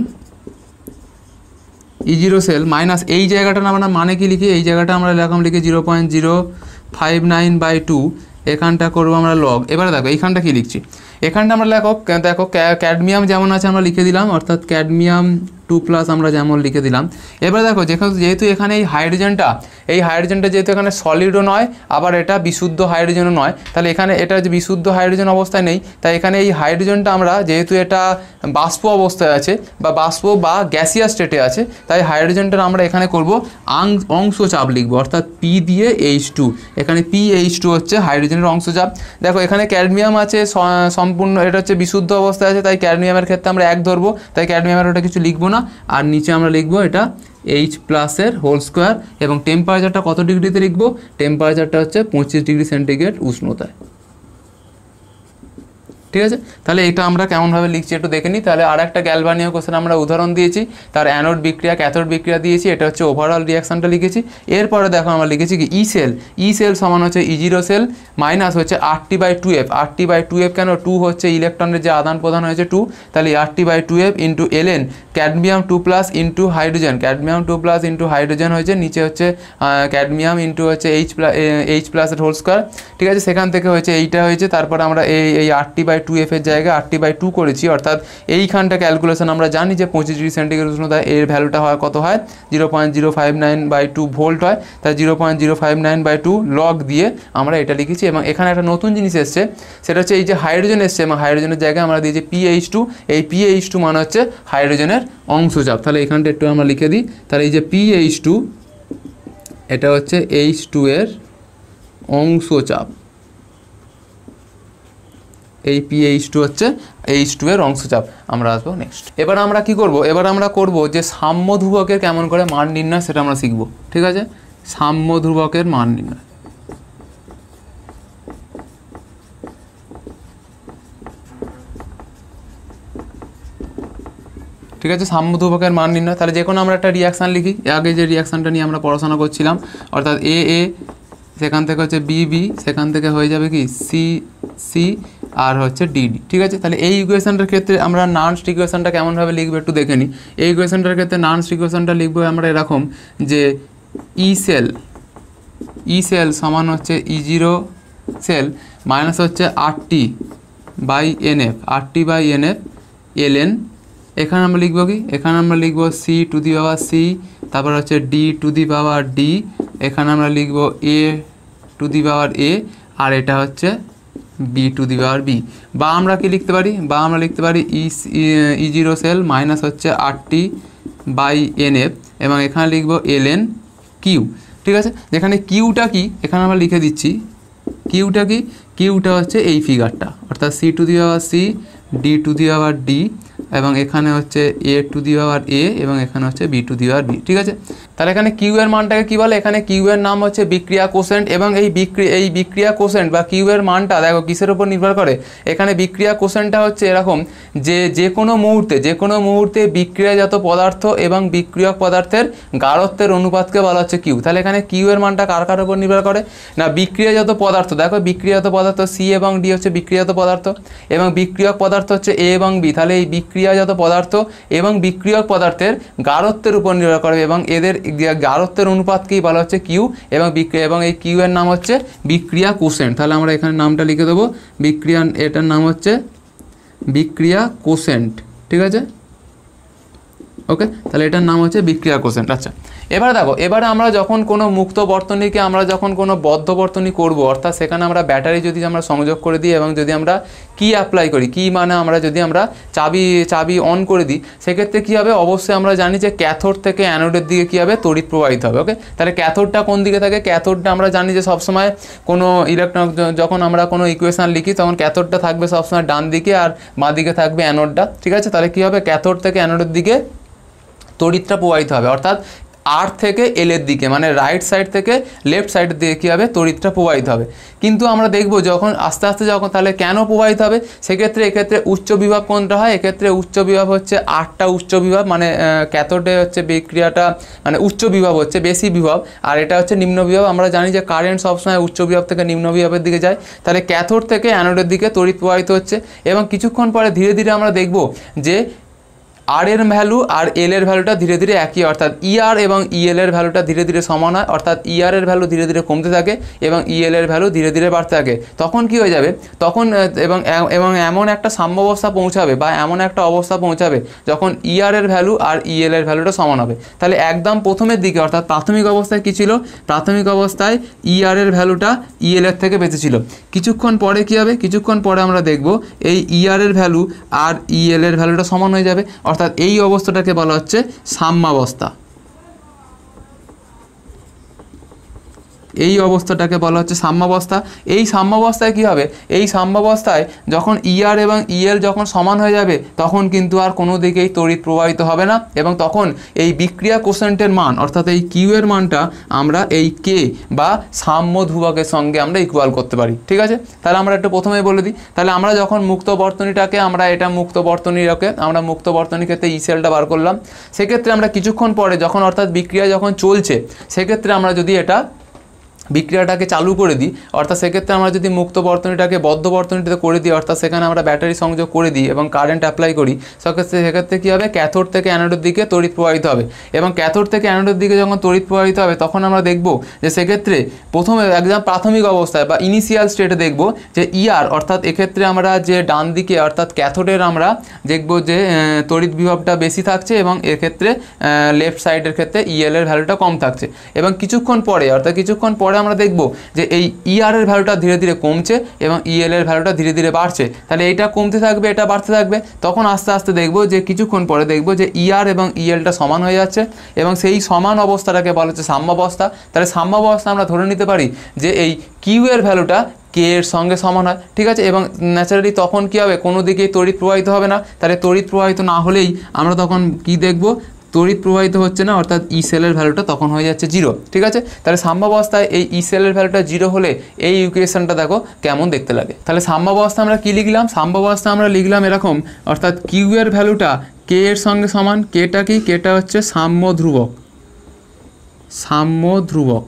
ই জিরো সেল মাইনাস এই জায়গাটা আমরা মানে কি লিখি, এই জায়গাটা আমরা এরকম লিখি zero point zero five nine by two, এখানটা করবো আমরা লগ। এবারে দেখো এইখানটা কি লিখছি, এখানটা আমরা লেখো দেখো ক্যাডমিয়াম যেমন আছে আমরা লিখে দিলাম, অর্থাৎ ক্যাডমিয়াম টু প্লাস আমরা যেমন লিখে দিলাম। এবার দেখো যেহেতু এখানে এই হাইড্রোজেনটা, এই হাইড্রোজেনটা যেহেতু এখানে সলিডও নয় আবার এটা বিশুদ্ধ হাইড্রোজেনও নয়, তাহলে এখানে এটা যে বিশুদ্ধ হাইড্রোজেন অবস্থায় নেই, তাই এখানে এই হাইড্রোজেনটা আমরা যেহেতু এটা বাষ্প অবস্থায় আছে বা বাষ্প বা গ্যাসিয়াস স্টেটে আছে, তাই হাইড্রোজেনটা আমরা এখানে করব অংশ চাপ লিখবো, অর্থাৎ পি দিয়ে এইচ টু, এখানে পি এইচ টু হচ্ছে হাইড্রোজেনের অংশ চাপ। দেখো এখানে ক্যাডমিয়াম আছে সম্পূর্ণ, এটা হচ্ছে বিশুদ্ধ অবস্থায় আছে, তাই ক্যাডমিয়ামের ক্ষেত্রে আমরা এক ধরবো, তাই ক্যাডমিয়ামের ওটা কিছু লিখবো না, আর নিচে আমরা লিখবো এটা এইচ প্লাসের হোল স্কোয়ার, এবং টেম্পারেচারটা কত ডিগ্রিতে লিখবো, টেম্পারেচারটা হচ্ছে পঁচিশ ডিগ্রি সেন্টিগ্রেড উষ্ণতায়, ঠিক আছে। তাহলে এটা আমরা কেমনভাবে লিখছি একটু দেখে নিই। তাহলে আর একটা গ্যালভানীয় কোশ্চেন আমরা উদাহরণ দিয়েছি, তার অ্যানোড বিক্রিয়া ক্যাথোড বিক্রিয়া দিয়েছি, এটা হচ্ছে ওভারঅল রিয়াকশনটা লিখেছি। এরপরে দেখো আমরা লিখেছি কি ই সেল, ই সেল সমান হচ্ছে ই জিরো সেল মাইনাস হচ্ছে R T by two F, R T by two F কেন, টু হচ্ছে ইলেকট্রনের যে আদান প্রদান হয়েছে টু, তাহলে R T by two F into L N, cadmium two plus into hydrogen, cadmium two plus into hydrogen হয়েছে, নিচে হচ্ছে ক্যাডমিয়াম ইন্টু হচ্ছে এইচ প্লাস এইচ প্লাসের হোল স্কোয়ার, ঠিক আছে। সেখান থেকে হয়েছে এইটা হয়েছে, তারপরে আমরা এই এই আর টি বাই টু এফের জায়গায় আর টি বাই টু করেছি, অর্থাৎ এইখানটা ক্যালকুলেশন আমরা জানি যে পঁচিশ ডিগ্রি সেন্টিগ্রেড উষ্ণতায় এর ভ্যালুটা হয় কত হয়, zero point zero five nine by two volt হয়, তাই zero point zero five nine by two log দিয়ে আমরা এটা লিখেছি। এবং এখানে একটা নতুন জিনিস এসছে, সেটা হচ্ছে এই যে হাইড্রোজেন এসছে এবং হাইড্রোজেনের জায়গায় আমরা দিয়েছি পি এইচ টু, এই পি এইচ টু মানে হচ্ছে হাইড্রোজেনের অংশচাপ, তাহলে এখানটা একটু আমরা লিখে দিই। তাহলে এই যে পি এইচ টু এটা হচ্ছে এইচ টু এর অংশচাপ, এই পি এইচ টু হচ্ছে এইচ টু এর অংশচাপ। আমরা আসবো নেক্সট। এবার আমরা কি করব, এবার আমরা করব যে সাম্য ধ্রুবকের কেমন করে মান নির্ণয় সেটা আমরা শিখব, ঠিক আছে। সাম্য ধ্রুবকের মান নির্ণয়, ঠিক আছে। সাম্য ধ্রুবকের মান নির্ণয়, তাহলে যে কোনো আমরা একটা রিয়াকশান লিখি, আগে যে রিয়াকশানটা নিয়ে আমরা পড়াশোনা করছিলাম, অর্থাৎ এ এ, সেখান থেকে হচ্ছে বি বি, সেখান থেকে হয়ে যাবে কি সি সি, আর হচ্ছে ডিডি, ঠিক আছে। তাহলে এই ইকুয়েশনটার ক্ষেত্রে আমরা নানস্ট ইকুয়েশনটা কেমনভাবে লিখবো একটু দেখে নিই। এই ইকুয়েশনটার ক্ষেত্রে নানস্ট ইকুয়েশনটা লিখবো আমরা এরকম যে ই সেল, ই সেল সমান হচ্ছে ই জিরো সেল মাইনাস হচ্ছে R T by N F, R T by N F L N, এখানে আমরা লিখবো কি, এখানে আমরা লিখবো C to the power C, তারপর হচ্ছে D to the power D, এখানে আমরা লিখবো এ টু দি পাওয়ার এ, আর এটা হচ্ছে B to the power B. বা আমরা কি লিখতে পারি, বা আমরা লিখতে পারি E E zero cell minus হচ্ছে R T by N F, এবং এখানে লিখবো এল এন কিউ, ঠিক আছে। যেখানে কিউটা কি এখানে আমরা লিখে দিচ্ছি, কিউটা কি, কিউটা হচ্ছে এই ফিগারটা, অর্থাৎ C to the power C, D to the power D, এবং এখানে হচ্ছে এ টু দি পাওয়ার এ এবং এখানে হচ্ছে B to the power B. ঠিক আছে, তাহলে এখানে কিউ এর মানটাকে কী বলে, এখানে কিউ এর নাম হচ্ছে বিক্রিয়া কোশেন্ট এবং এই বিক্রিয়া এই বিক্রিয়া কোশেন্ট বা কিউ এর মানটা দেখো কিসের উপর নির্ভর করে, এখানে বিক্রিয়া কোশেন্টটা হচ্ছে এরকম যে যে কোনো মুহূর্তে যে কোনো মুহূর্তে বিক্রিয়াজাত পদার্থ এবং বিক্রিয়ক পদার্থের গাঢ়ত্বের অনুপাতকে বলা হচ্ছে কিউ। তাহলে এখানে কিউ এর মানটা কার কার উপর নির্ভর করে না, বিক্রিয়াজাত পদার্থ, দেখো বিক্রিয়াজাত পদার্থ সি এবং ডি হচ্ছে বিক্রিয়াজাত পদার্থ এবং বিক্রিয়ক পদার্থ হচ্ছে এ এবং বি। তাহলে এই বিক্রিয়াজাত পদার্থ এবং বিক্রিয়ক পদার্থের গাঢ়ত্বের উপর নির্ভর করে এবং এদের গাঢ়ত্বের অনুপাতকেই বলা হচ্ছে কিউ এবং বিক্রিয়া এবং এই কিউ এর নাম হচ্ছে বিক্রিয়া কোশেন্ট। তাহলে আমরা এখানে নামটা লিখে দেবো বিক্রিয়া, এটার নাম হচ্ছে বিক্রিয়া কোশেন্ট। ঠিক আছে, ওকে, তাহলে এটার নাম হচ্ছে বিক্রিয়া কোশেন্ট। আচ্ছা, এবার দেখো এবারে আমরা যখন কোনো মুক্ত বর্তনীকে আমরা যখন কোনো বদ্ধ বর্তনী করব, অর্থাৎ সেখানে আমরা ব্যাটারি যদি আমরা সংযোগ করে দিই এবং যদি আমরা কি অ্যাপ্লাই করি, কি মানে আমরা যদি আমরা চাবি চাবি অন করে দিই, সেক্ষেত্রে কী হবে, অবশ্যই আমরা জানি যে ক্যাথোড থেকে অ্যানোডের দিকে কী হবে, তড়িৎ প্রবাহিত হবে। ওকে, তাহলে ক্যাথোডটা কোন দিকে থাকে, ক্যাথোডটা আমরা জানি যে সবসময় কোনো ইলেকট্রন যখন আমরা কোনো ইকুয়েশান লিখি তখন ক্যাথোডটা থাকবে সবসময় ডান দিকে আর বাঁ দিকে থাকবে অ্যানোডটা। ঠিক আছে, তাহলে কী হবে, ক্যাথোড থেকে অ্যানোডের দিকে তড়িৎটা প্রবাহিত হবে, অর্থাৎ আর থেকে এলের দিকে, মানে রাইট সাইড থেকে লেফট সাইডের দিকে কী হবে, তড়িৎটা প্রবাহিত হবে। কিন্তু আমরা দেখব যখন আস্তে আস্তে যখন, তাহলে কেন প্রবাহিত হবে, সেক্ষেত্রে এক্ষেত্রে উচ্চ বিভব কোনটা হয়, এক্ষেত্রে উচ্চ বিভব হচ্ছে আটটা উচ্চ বিভব, মানে ক্যাথোডে হচ্ছে বিক্রিয়াটা মানে উচ্চ বিভব হচ্ছে বেশি বিভব আর এটা হচ্ছে নিম্ন বিভব। আমরা জানি যে কারেন্ট সবসময় উচ্চ বিভব থেকে নিম্ন বিভবের দিকে যায়, তাহলে ক্যাথোড থেকে অ্যানোডের দিকে তড়িৎ প্রবাহিত হচ্ছে এবং কিছুক্ষণ পরে ধীরে ধীরে আমরা দেখব যে আর এর ভ্যালু আর এল এর ভ্যালুটা ধীরে ধীরে একই, অর্থাৎ ইআর এবং ইএল এর ভ্যালুটা ধীরে ধীরে সমান হয়, অর্থাৎ ইআর এর ভ্যালু ধীরে ধীরে কমতে থাকে এবং ইএল এর ভ্যালু ধীরে ধীরে বাড়তে থাকে। তখন কি হয়ে যাবে, তখন এবং এবং এমন একটা সাম্যাবস্থা পৌঁছাবে বা এমন একটা অবস্থা পৌঁছাবে যখন ইআর এর ভ্যালু আর ইএল এর ভ্যালুটা সমান হবে। তাহলে একদম প্রথমের দিকে অর্থাৎ প্রাথমিক অবস্থায় কী ছিল, প্রাথমিক অবস্থায় ইআর এর ভ্যালুটা ইএল এর থেকে বেঁচে ছিল। কিছুক্ষণ পরে কী হবে, কিছুক্ষণ পরে আমরা দেখব এই ইআর এর ভ্যালু আর ইএল এর ভ্যালুটা সমান হয়ে যাবে, অর্থাৎ এই অবস্থাটাকে বলা হচ্ছে সাম্যাবস্থা। এই অবস্থাটাকে বলা হচ্ছে সাম্যাবস্থা। এই সাম্যাবস্থায় কী হবে, এই সাম্যাবস্থায় যখন ইআর এবং ইএল যখন সমান হয়ে যাবে তখন কিন্তু আর কোনো দিকেই তড়িৎ প্রবাহিত হবে না এবং তখন এই বিক্রিয়া কোশেন্টের মান অর্থাৎ এই কিউ এর মানটা আমরা এই কে বা সাম্য ধ্রুবকের সঙ্গে আমরা ইকুয়াল করতে পারি। ঠিক আছে, তাহলে আমরা একটু প্রথমেই বলে দিই, তাহলে আমরা যখন মুক্ত বর্তনীটাকে আমরা এটা মুক্ত বর্তনীটাকে আমরা মুক্ত বর্তনী ক্ষেত্রে ই সেলটা বার করলাম, সেক্ষেত্রে আমরা কিছুক্ষণ পরে যখন অর্থাৎ বিক্রিয়া যখন চলছে সেক্ষেত্রে আমরা যদি এটা বিক্রিয়াটাকে চালু করে দিই, অর্থাৎ সেক্ষেত্রে আমরা যদি মুক্ত বর্তনীটাকে বদ্ধ বর্তনীটাতে করে দিই, অর্থাৎ সেখানে আমরা ব্যাটারি সংযোগ করে দিই এবং কারেন্ট অ্যাপ্লাই করি, সেক্ষেত্রে সেক্ষেত্রে কী হবে, ক্যাথোড থেকে অ্যানোডের দিকে তড়িৎ প্রবাহিত হবে এবং ক্যাথোড থেকে অ্যানোডের দিকে যখন তড়িৎ প্রবাহিত হবে তখন আমরা দেখব যে সেক্ষেত্রে প্রথমে একদম প্রাথমিক অবস্থায় বা ইনিশিয়াল স্টেটে দেখব যে ইআর অর্থাৎ এক্ষেত্রে আমরা যে ডান দিকে অর্থাৎ ক্যাথোডের আমরা দেখব যে তড়িৎ বিভবটা বেশি থাকছে এবং এক্ষেত্রে লেফট সাইডের ক্ষেত্রে ইএল এর ভ্যালুটা কম থাকছে এবং কিছুক্ষণ পরে অর্থাৎ কিছুক্ষণ পরে আমরা দেখব যে এই ইআর এর ভ্যালুটা ধীরে ধীরে কমছে এবং ইএল এর ভ্যালুটা ধীরে ধীরে বাড়ছে। তাহলে এইটা কমতে থাকবে, এটা বাড়তে থাকবে, তখন আস্তে আস্তে দেখব যে কিছুক্ষণ পরে দেখব যে ইআর এবং ইএলটা সমান হয়ে যাচ্ছে এবং সেই সমান অবস্থাটাকে বলা হচ্ছে সাম্যাবস্থা। তাহলে সাম্যাবস্থা আমরা ধরে নিতে পারি যে এই কিউ এর ভ্যালুটা কে এর সঙ্গে সমান হয়। ঠিক আছে, এবং ন্যাচারালি তখন কী হবে, কোনো দিকেই তড়িৎ প্রবাহিত হবে না। তাহলে তড়িৎ প্রবাহিত না হলেই আমরা তখন কি দেখব, তড়িৎ প্রবাহিত হচ্ছে না, অর্থাৎ ই সেলের ভ্যালুটা তখন হয়ে যাচ্ছে জিরো। ঠিক আছে, তাহলে সাম্যাবস্থায় এই ই সেলের ভ্যালুটা জিরো হলে এই ইকুয়েশনটা দেখো কেমন দেখতে লাগে। তাহলে সাম্যাবস্থা আমরা কি লিখলাম, সাম্যাবস্থা আমরা লিখলাম এরকম, অর্থাৎ কিউ এর ভ্যালুটা কে এর সঙ্গে সমান। কেটা কি, কেটা হচ্ছে সাম্য ধ্রুবক, সাম্য ধ্রুবক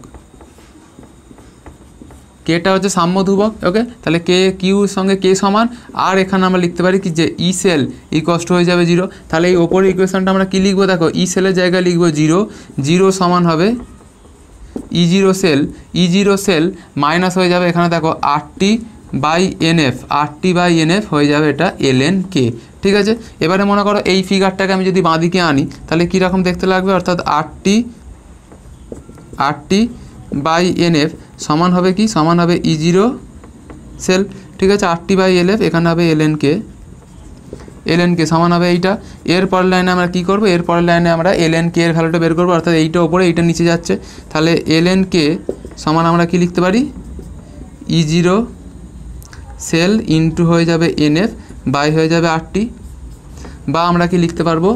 কেটা হচ্ছে সাম্য ধ্রুবক। ওকে, তাহলে কে কিউর সঙ্গে কে সমান আর এখানে আমরা লিখতে পারি কি যে ই সেল ইকস্ট হয়ে যাবে জিরো। তাহলে এই ওপরের ইকুয়েশনটা আমরা কি লিখবো, দেখো ই সেলের জায়গায় লিখবো জিরো, জিরো সমান হবে E zero cell, E zero cell minus হয়ে যাবে এখানে দেখো R T by N F, R T by N F হয়ে যাবে এটা এল এন কে। ঠিক আছে, এবারে মনে করো এই ফিগারটাকে আমি যদি বাঁদিকে আনি তাহলে কীরকম দেখতে লাগবে, অর্থাৎ R T R T by N F সমান হবে কি, সমান হবে ই জিরো সেল। ঠিক আছে, আর টি বাই এল এফ এখানে হবে L N K, L N K সমান হবে এইটা। এর পরের লাইনে আমরা কী করবো, এর পরের লাইনে আমরা এল এন কে এর ভ্যালুটা বের করবো, অর্থাৎ এইটা ওপরে এইটা নিচে যাচ্ছে। তাহলে এল এন কে সমান আমরা কি লিখতে পারি, ই জিরো সেল ইন্টু হয়ে যাবে এন এফ বাই হয়ে যাবে আর টি বা আমরা কি লিখতে পারবো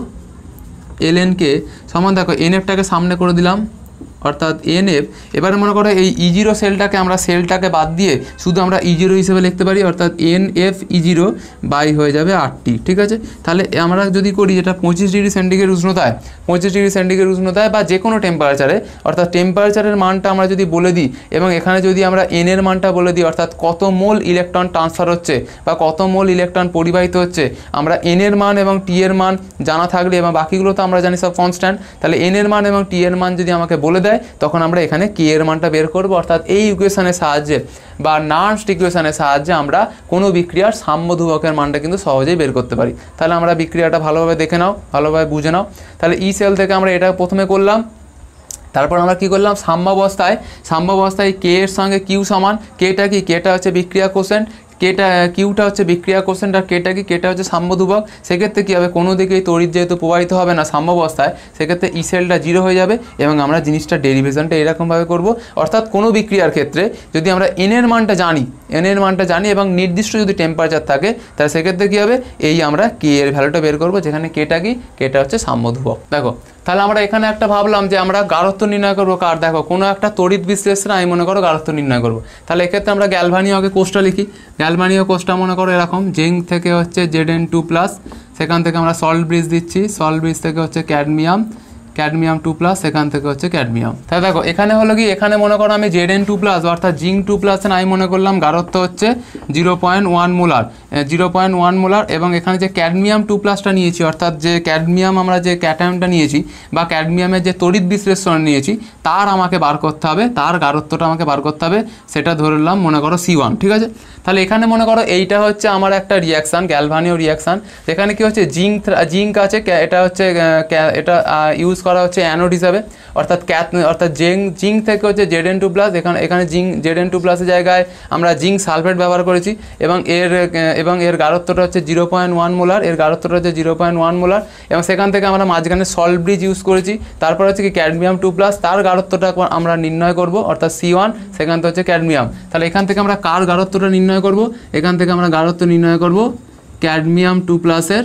এল এনকে সমান দেখো এন এফটাকে সামনে করে দিলাম অর্থাৎ এন এফ। এবারে মনে করো এই ই জিরো সেলটাকে আমরা সেলটাকে বাদ দিয়ে শুধু আমরা ই জিরো হিসেবে লিখতে পারি অর্থাৎ N F E zero by হয়ে যাবে আটটি। ঠিক আছে, তাহলে আমরা যদি করি যেটা পঁচিশ ডিগ্রি সেন্টিগ্রেড উষ্ণতায় পঁচিশ ডিগ্রি সেন্টিগ্রেড উষ্ণতায় বা যে কোনো টেম্পারেচারে অর্থাৎ টেম্পারেচারের মানটা আমরা যদি বলে দিই এবং এখানে যদি আমরা এন এর মানটা বলে দিই অর্থাৎ কত মোল ইলেকট্রন ট্রান্সফার হচ্ছে বা কত মোল ইলেকট্রন পরিবাহিত হচ্ছে, আমরা এন এর মান এবং টি এর মান জানা থাকলে এবং বাকিগুলো তো আমরা জানি সব কনস্ট্যান্ট, তাহলে এন এর মান এবং টি এর মান যদি আমাকে বলে দেয় তখন আমরা এখানে কে এর মানটা বের করব। অর্থাৎ এই ইকুয়েশনের সাহায্যে বা নার্স্ট ইকুয়েশনের সাহায্যে আমরা কোনো বিক্রিয়ার সাম্য ধ্রুবকের মানটা কিন্তু সহজেই বের করতে পারি। তাহলে আমরা বিক্রিয়াটা ভালোভাবে দেখে নাও, ভালোভাবে বুঝে নাও। তাহলে ই সেল থেকে আমরা এটা প্রথমে করলাম, তারপর আমরা কি করলাম সাম্যাবস্থায় সাম্যাবস্থায় কে এর সঙ্গে কিউ সমান, কেটা কি কেটা হচ্ছে বিক্রিয়া কোশেন্ট, কেটা কিউটা হচ্ছে বিক্রিয়া কোশেন্ট আর কেটা কি কেটা হচ্ছে সাম্য ধ্রুবক। সেক্ষেত্রে কী হবে কোনো দিকেই তড়িৎ যেহেতু প্রবাহিত হবে না সাম্যাবস্থায় সেক্ষেত্রে ই সেলটা জিরো হয়ে যাবে এবং আমরা জিনিসটা ডেরিভেশনটা এরকমভাবে করব। অর্থাৎ কোনো বিক্রিয়ার ক্ষেত্রে যদি আমরা এন এর মানটা জানি এন এর মানটা জানি এবং নির্দিষ্ট যদি টেম্পারেচার থাকে তাহলে সেক্ষেত্রে কী হবে এই আমরা কে এর ভ্যালুটা বের করব যেখানে কেটা কি কেটা হচ্ছে সাম্য ধ্রুবক। দেখো তাহলে আমরা এখানে একটা ভাবলাম যে আমরা গাঢ়ত্ব নির্ণয় করবো কার, দেখো কোনো একটা তড়িৎ বিশ্লেষণে আমি মনে করো গাঢ়ত্ব নির্ণয় করবো। তাহলে এক্ষেত্রে আমরা গ্যালভানীয় আগে কোষটা লিখি। গ্যালভানীয় কোষটা মনে করো এরকম, জিঙ্ক থেকে হচ্ছে জেড এন টু প্লাস, সেখান থেকে আমরা সল্ট ব্রিজ দিচ্ছি, সল্ট ব্রিজ থেকে হচ্ছে ক্যাডমিয়াম ক্যাডমিয়াম টু প্লাস, সেখান থেকে হচ্ছে ক্যাডমিয়াম। তাহলে দেখো এখানে হলো কি এখানে মনে করো আমি জেড এন টু প্লাস অর্থাৎ জিঙ্ক টু প্লাস আমি মনে করলাম গাঢ়ত্ব হচ্ছে zero point one molar zero point one molar এবং এখানে যে ক্যাডমিয়াম টু প্লাসটা নিয়েছি অর্থাৎ যে ক্যাডমিয়াম আমরা যে ক্যাটায়নটা নিয়েছি বা ক্যাডমিয়ামের যে তড়িৎ বিশ্লেষণ নিয়েছি তার আমাকে বার করতে হবে, তার গাঢ়ত্বটা আমাকে বার করতে হবে, সেটা ধরলাম মনে করো সি ওয়ান। ঠিক আছে, তাহলে এখানে মনে করো এইটা হচ্ছে আমার একটা রিয়াকশান গ্যালভানীয় রিয়াকশান, যেখানে কি হচ্ছে জিঙ্ক জিঙ্ক আছে, এটা হচ্ছে এটা ইউজ করা হচ্ছে অ্যানোড হিসাবে অর্থাৎ ক্যাথ অর্থাৎ জিঙ্ক জিঙ্ক থেকে হচ্ছে জেড এন টু প্লাস, এখানে এখানে জিঙ্ক জেড এন টু প্লাসের জায়গায় আমরা জিঙ্ক সালফেট ব্যবহার করেছি এবং এর এবং এর গাঢ়ত্বটা হচ্ছে জিরো পয়েন্ট ওয়ান মোলার এর গাঢ়ত্বটা হচ্ছে জিরো পয়েন্ট ওয়ান মোলার এবং সেখান থেকে আমরা মাঝখানে সল্ট ব্রিজ ইউজ করেছি। তারপর হচ্ছে কি ক্যাডমিয়াম টু প্লাস তার গাঢ়ত্বটা আমরা নির্ণয় করব অর্থাৎ সি ওয়ান, সেখান থেকে হচ্ছে ক্যাডমিয়াম। তাহলে এখান থেকে আমরা কার গাঢ়ত্বটা নির্ণয় করব, এখান থেকে আমরা গাঢ়ত্ব নির্ণয় করব ক্যাডমিয়াম টু প্লাসের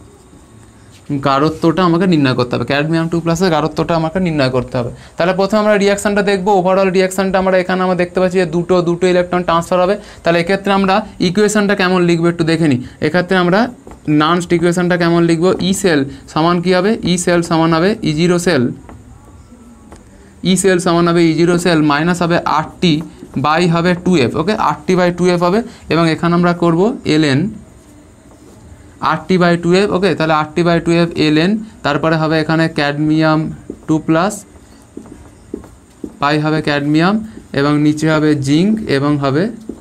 গাঢ়ত্বটা আমাকে নির্ণয় করতে হবে, ক্যাডমিয়াম টু প্লাসের গাঢ়ত্বটা আমাকে নির্ণয় করতে হবে। তাহলে প্রথমে আমরা রিয়াকশানটা দেখবো, ওভারঅল রিয়াকশানটা আমরা এখানে আমরা দেখতে পাচ্ছি যে দুটো দুটো ইলেকট্রন ট্রান্সফার হবে। তাহলে এক্ষেত্রে আমরা ইকুয়েশনটা কেমন লিখবো একটু দেখে নিই। এক্ষেত্রে আমরা নার্স্ট ইকুয়েশনটা কেমন লিখবো, ই সেল সমান কী হবে, ই সেল সমান হবে E zero cell E cell সমান হবে ই জিরো সেল মাইনাস হবে আট টি বাই হবে two F, okay R T by two F হবে এবং এখানে আমরা করবো L N R T by two F, okay তাহলে R T by two F L N, তারপরে হবে এখানে ক্যাডমিয়াম টু প্লাস পাই হবে ক্যাডমিয়াম এবং নিচে হবে জিঙ্ক এবং হবে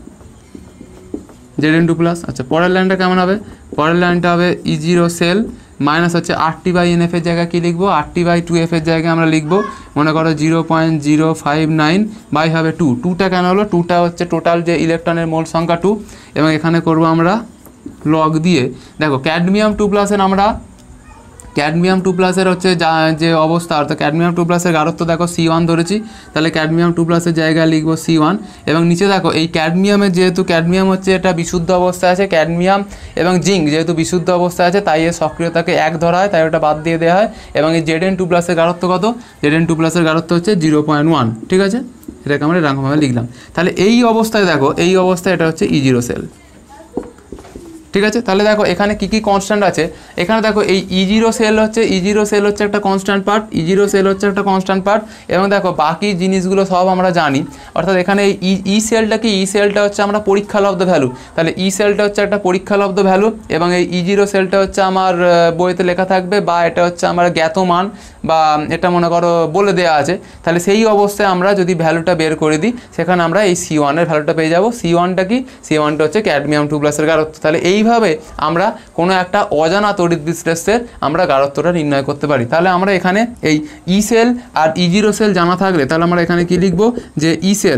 জেড এন টু প্লাস। আচ্ছা পরের লাইনটা কেমন হবে, পরের লাইনটা হবে ই জিরো সেল মাইনাস হচ্ছে আট টি বাই এন এফের জায়গায় কী লিখবো, আট টি বাই টু এফের জায়গায় আমরা লিখবো মনে করো zero point zero five nine by হবে টু, টুটা কেন হলো, টুটা হচ্ছে টোটাল যে ইলেকট্রনের মোল সংখ্যা টু এবং এখানে করবো আমরা লগ দিয়ে। দেখো ক্যাডমিয়াম টু প্লাসের আমরা ক্যাডমিয়াম টু প্লাসের হচ্ছে যা যে অবস্থা অর্থাৎ ক্যাডমিয়াম টু প্লাসের গাঢ়ত্ব দেখো সি ওয়ান ধরেছি, তাহলে ক্যাডমিয়াম টু প্লাসের জায়গায় লিখবো সি ওয়ান এবং নিচে দেখো এই ক্যাডমিয়ামের যেহেতু ক্যাডমিয়াম হচ্ছে এটা বিশুদ্ধ অবস্থায় আছে, ক্যাডমিয়াম এবং জিঙ্ক যেহেতু বিশুদ্ধ অবস্থায় আছে তাই এর সক্রিয়তাকে এক ধরা হয়, তাই ওটা বাদ দিয়ে দেওয়া হয় এবং এই জেড এন টু প্লাসের গাঢ়ত্ব কত, জেড এন টু প্লাসের গাঢ়ত্ব হচ্ছে জিরো পয়েন্ট ওয়ান। ঠিক আছে, এটাকে আমরা এরকমভাবে লিখলাম। তাহলে এই অবস্থায় দেখো এই অবস্থায় এটা হচ্ছে ই জিরো সেল। ঠিক আছে, তাহলে দেখো এখানে কী কী কনস্ট্যান্ট আছে, এখানে দেখো এই ই জিরো সেল হচ্ছে ই জিরো সেল হচ্ছে একটা constant part, E zero cell হচ্ছে একটা কনস্ট্যান্ট পার্ট এবং দেখো বাকি জিনিসগুলো সব আমরা জানি অর্থাৎ এখানে ই ই সেলটা কি, ই সেলটা হচ্ছে আমরা পরীক্ষালব্ধ ভ্যালু, তাহলে ই সেলটা হচ্ছে একটা পরীক্ষালব্ধ ভ্যালু এবং এই ই জিরো সেলটা হচ্ছে আমার বইতে লেখা থাকবে বা এটা হচ্ছে আমার জ্ঞাত মান বা এটা মনে করো বলে দেওয়া আছে। তাহলে সেই অবস্থায় আমরা যদি ভ্যালুটা বের করে দিই সেখানে আমরা এই সি ওয়ানের ভ্যালুটা পেয়ে যাবো। সি ওয়ানটা কি, সি ওয়ানটা হচ্ছে ক্যাডমিয়াম টু প্লাসের গাঢ়ত্ব। তাহলে এইভাবে আমরা কোনো একটা অজানা তড়িৎ বিশ্লেষের আমরা গাঢ়ত্বটা নির্ণয় করতে পারি। তাহলে আমরা এখানে এই ই সেল আর ই জিরো সেল জানা থাকলে তাহলে আমরা এখানে কি লিখবো যে ই সেল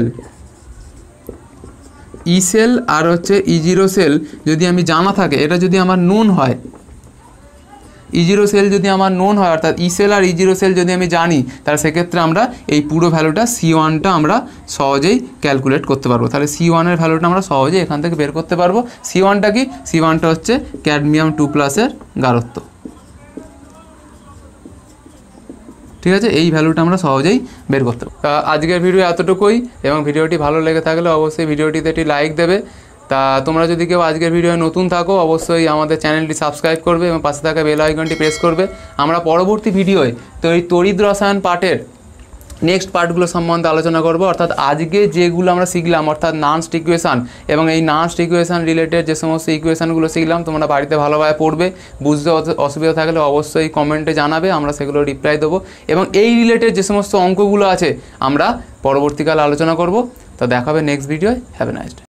ই সেল আর হচ্ছে ই জিরো সেল যদি আমি জানা থাকে, এটা যদি আমার নুন হয়, ই জিরো সেল যদি আমার নোন হয় অর্থাৎ ই সেল আর ই জিরো সেল যদি আমি জানি তাহলে সেক্ষেত্রে আমরা এই পুরো ভ্যালুটা সি ওয়ানটা আমরা সহজেই ক্যালকুলেট করতে পারবো। তাহলে সি ওয়ানের ভ্যালুটা আমরা সহজেই এখান থেকে বের করতে পারবো। সি ওয়ানটা কি, সি ওয়ানটা হচ্ছে ক্যাডমিয়াম টু প্লাসের গাঢ়ত্ব। ঠিক আছে, এই ভ্যালুটা আমরা সহজেই বের করতে পারি। তা আজকের ভিডিও এতটুকুই, এবং ভিডিওটি ভালো লেগে থাকলে অবশ্যই ভিডিওটিতে একটি লাইক দেবে। তা তোমরা যদি কেউ আজকের ভিডিও নতুন থাকো অবশ্যই আমাদের চ্যানেলটি সাবস্ক্রাইব করবে এবং পাশে থাকা বেল আইকনটি প্রেস করবে। আমরা পরবর্তী ভিডিওয় তো এই তড়িৎ রসায়ন পার্টের নেক্সট পার্টগুলো সম্বন্ধে আলোচনা করব। অর্থাৎ আজকে যেগুলো আমরা শিখলাম, অর্থাৎ নানস্ট ইকুয়েশান এবং এই নানস্ট ইকুয়েশান রিলেটেড যে সমস্ত ইকুয়েশানগুলো শিখলাম, তোমরা বাড়িতে ভালোভাবে পড়বে। বুঝতে অসুবিধা থাকলে অবশ্যই কমেন্টে জানাবে, আমরা সেগুলো রিপ্লাই দেবো। এবং এই রিলেটেড যে সমস্ত অঙ্কগুলো আছে আমরা পরবর্তীকালে আলোচনা করব। তো দেখা হবে নেক্সট ভিডিওয়। Have a nice day.